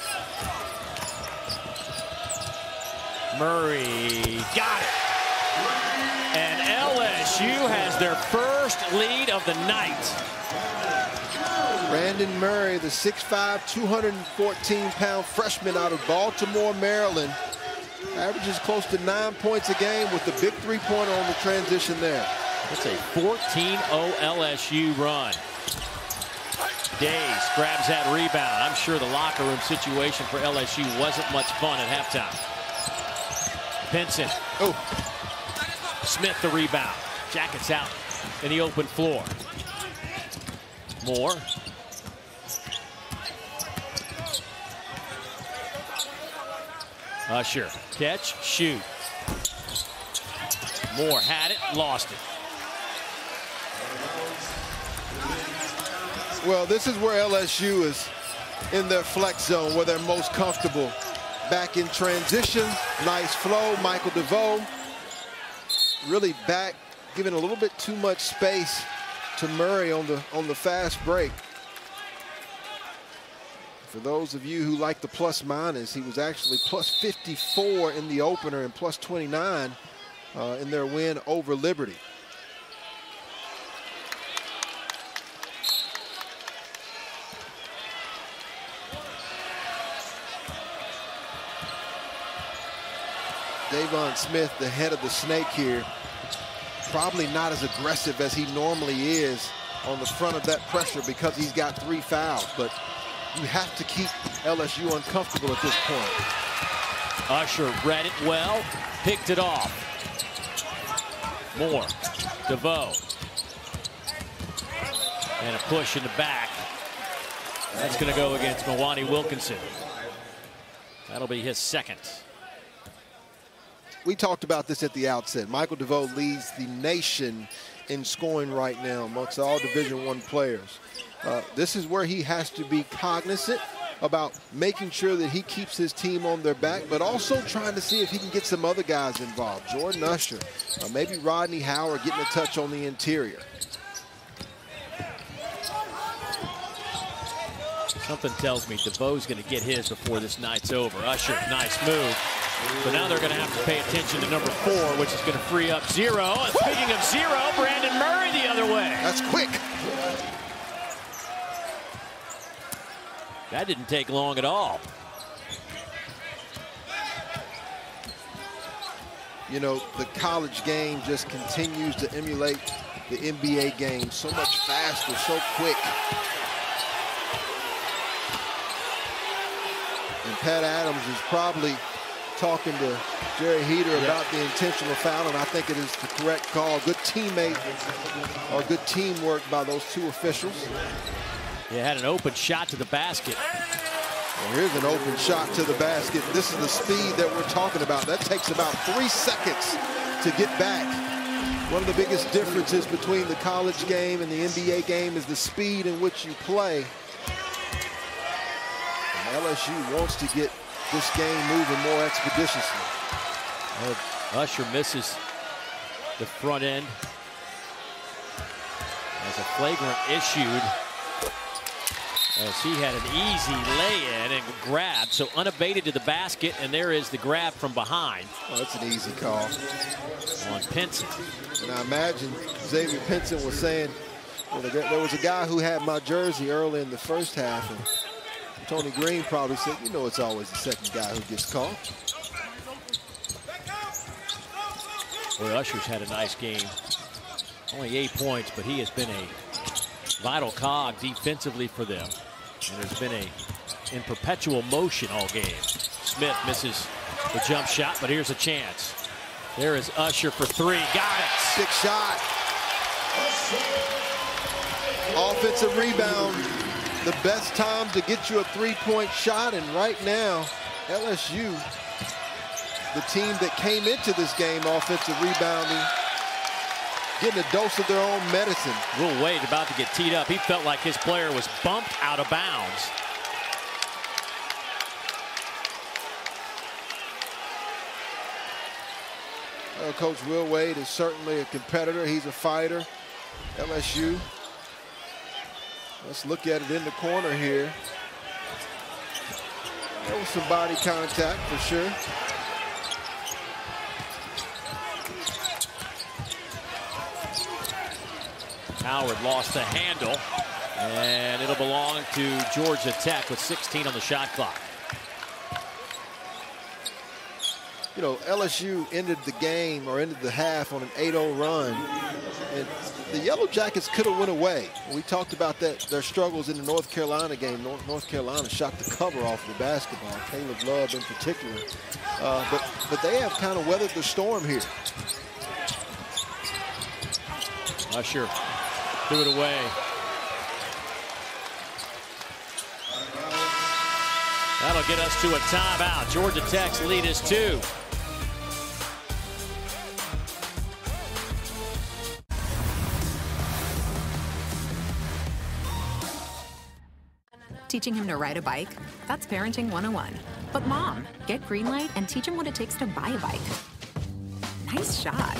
[SPEAKER 1] Murray got it. And L S U has their first lead of the night.
[SPEAKER 2] Brandon Murray, the six five, two hundred fourteen pound freshman out of Baltimore, Maryland, averages close to nine points a game with the big three-pointer on the transition there.
[SPEAKER 1] It's a fourteen oh L S U run. Days grabs that rebound. I'm sure the locker room situation for L S U wasn't much fun at halftime. Pinson.
[SPEAKER 2] Oh.
[SPEAKER 1] Smith the rebound. Jackets out in the open floor. Moore. Usher. Catch, shoot. Moore had it, lost it.
[SPEAKER 2] Well, this is where L S U is in their flex zone, where they're most comfortable. Back in transition, nice flow. Michael DeVoe really back, giving a little bit too much space to Murray on the on the fast break. For those of you who like the plus minus, he was actually plus fifty-four in the opener and plus twenty-nine uh, in their win over Liberty. Davon Smith, the head of the snake here, probably not as aggressive as he normally is on the front of that pressure because he's got three fouls, but you have to keep L S U uncomfortable at this point.
[SPEAKER 1] Usher read it well, picked it off. Moore, DeVoe. And a push in the back. That's going to go against Mwani Wilkinson. That'll be his second.
[SPEAKER 2] We talked about this at the outset. Michael DeVoe leads the nation in scoring right now amongst all Division One players. Uh, this is where he has to be cognizant about making sure that he keeps his team on their back, but also trying to see if he can get some other guys involved. Jordan Usher, uh, maybe Rodney Howard getting a touch on the interior.
[SPEAKER 1] Something tells me DeVoe's going to get his before this night's over. Usher, nice move. But now they're going to have to pay attention to number four, which is going to free up zero. And speaking of zero, Brandon Murray the other way.
[SPEAKER 2] That's quick.
[SPEAKER 1] That didn't take long at all.
[SPEAKER 2] You know, the college game just continues to emulate the N B A game. So much faster, so quick. And Pat Adams is probably talking to Jerry Heater yep. about the intentional foul, and I think it is the correct call. Good teammate or good teamwork by those two officials.
[SPEAKER 1] He had an open shot to the basket.
[SPEAKER 2] Well, here's an open shot to the basket. This is the speed that we're talking about. That takes about three seconds to get back. One of the biggest differences between the college game and the N B A game is the speed in which you play. And L S U wants to get this game moving more expeditiously.
[SPEAKER 1] Uh, Usher misses the front end as a flagrant issued, as he had an easy lay-in and grab, so unabated to the basket, and there is the grab from behind.
[SPEAKER 2] Oh, that's an easy call.
[SPEAKER 1] On Pinson.
[SPEAKER 2] And I imagine Xavier Pinson was saying, well, there was a guy who had my jersey early in the first half, and Tony Green probably said, you know, it's always the second guy who gets called.
[SPEAKER 1] Boy, Usher's had a nice game. Only eight points, but he has been a vital cog defensively for them. And there's been a in perpetual motion all game. Smith misses the jump shot, but here's a chance. There is Usher for three. Got it.
[SPEAKER 2] Big shot. Offensive rebound. The best time to get you a three-point shot, and right now, L S U, the team that came into this game offensive rebounding, getting a dose of their own medicine.
[SPEAKER 1] Will Wade about to get teed up. He felt like his player was bumped out of bounds.
[SPEAKER 2] Uh, Coach Will Wade is certainly a competitor. He's a fighter. L S U. Let's look at it in the corner here. There was some body contact for sure.
[SPEAKER 1] Howard lost the handle, and it'll belong to Georgia Tech with sixteen on the shot clock.
[SPEAKER 2] You know, L S U ended the game or ended the half on an eight oh run, and the Yellow Jackets could have went away. We talked about that, their struggles in the North Carolina game. North, North Carolina shot the cover off the basketball, Caleb Love in particular. Uh, but, but they have kind of weathered the storm here.
[SPEAKER 1] Usher threw it away. That'll get us to a timeout. Georgia Tech's lead is two.
[SPEAKER 11] Teaching him to ride a bike? That's parenting one oh one. But Mom, get Greenlight and teach him what it takes to buy a bike. Nice shot.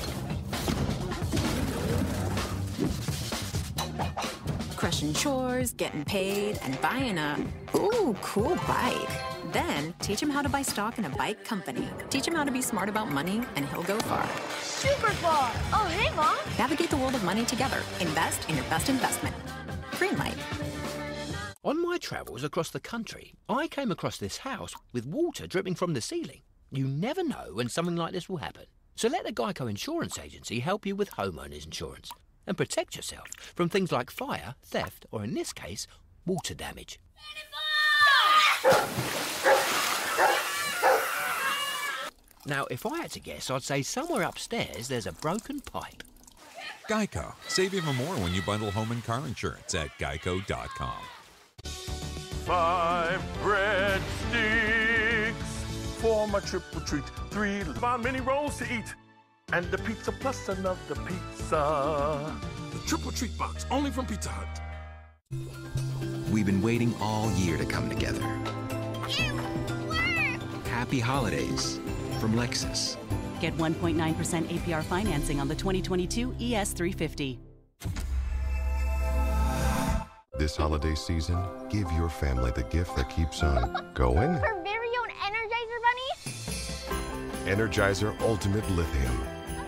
[SPEAKER 11] Crushing chores, getting paid, and buying a, ooh, cool bike. Then, teach him how to buy stock in a bike company. Teach him how to be smart about money, and he'll go far.
[SPEAKER 13] Super far! Oh, hey, Mom!
[SPEAKER 11] Navigate the world of money together. Invest in your best investment. Greenlight.
[SPEAKER 15] On my travels across the country, I came across this house with water dripping from the ceiling. You never know when something like this will happen. So let the Geico Insurance Agency help you with homeowners insurance and protect yourself from things like fire, theft, or in this case, water damage. Now, if I had to guess, I'd say somewhere upstairs there's a broken pipe.
[SPEAKER 16] Geico. Save even more when you bundle home and car insurance at geico dot com.
[SPEAKER 17] Five bread sticks for my triple treat. Three about mini rolls to eat. And the pizza plus another pizza.
[SPEAKER 18] The triple treat box, only from Pizza Hut.
[SPEAKER 19] We've been waiting all year to come together. Happy holidays from Lexus.
[SPEAKER 20] Get one point nine percent A P R financing on the twenty twenty-two E S three fifty.
[SPEAKER 26] This holiday season, give your family the gift that keeps on going.
[SPEAKER 13] Her very own Energizer Bunny?
[SPEAKER 26] Energizer Ultimate Lithium.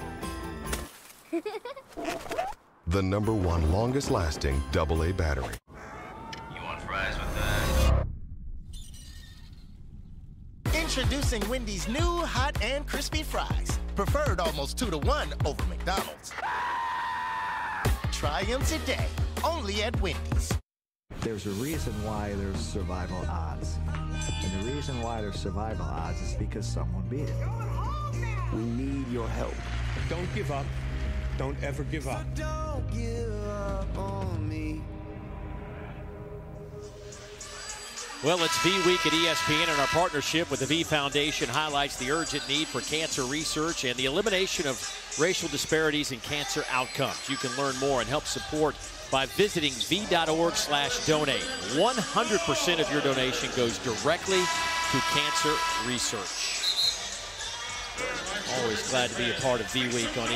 [SPEAKER 26] The number one longest lasting double A battery.
[SPEAKER 5] You want fries with that?
[SPEAKER 6] Introducing Wendy's new hot and crispy fries. Preferred almost two to one over McDonald's. Try them today, only at Wendy's.
[SPEAKER 27] There's a reason why there's survival odds. And the reason why there's survival odds is because someone beat it. We need your help.
[SPEAKER 18] Don't give up. Don't ever give up.
[SPEAKER 27] So don't give up on me.
[SPEAKER 1] Well, it's V Week at E S P N, and our partnership with the V Foundation highlights the urgent need for cancer research and the elimination of racial disparities in cancer outcomes. You can learn more and help support by visiting v.org slash donate. one hundred percent of your donation goes directly to cancer research. Always glad to be a part of V Week on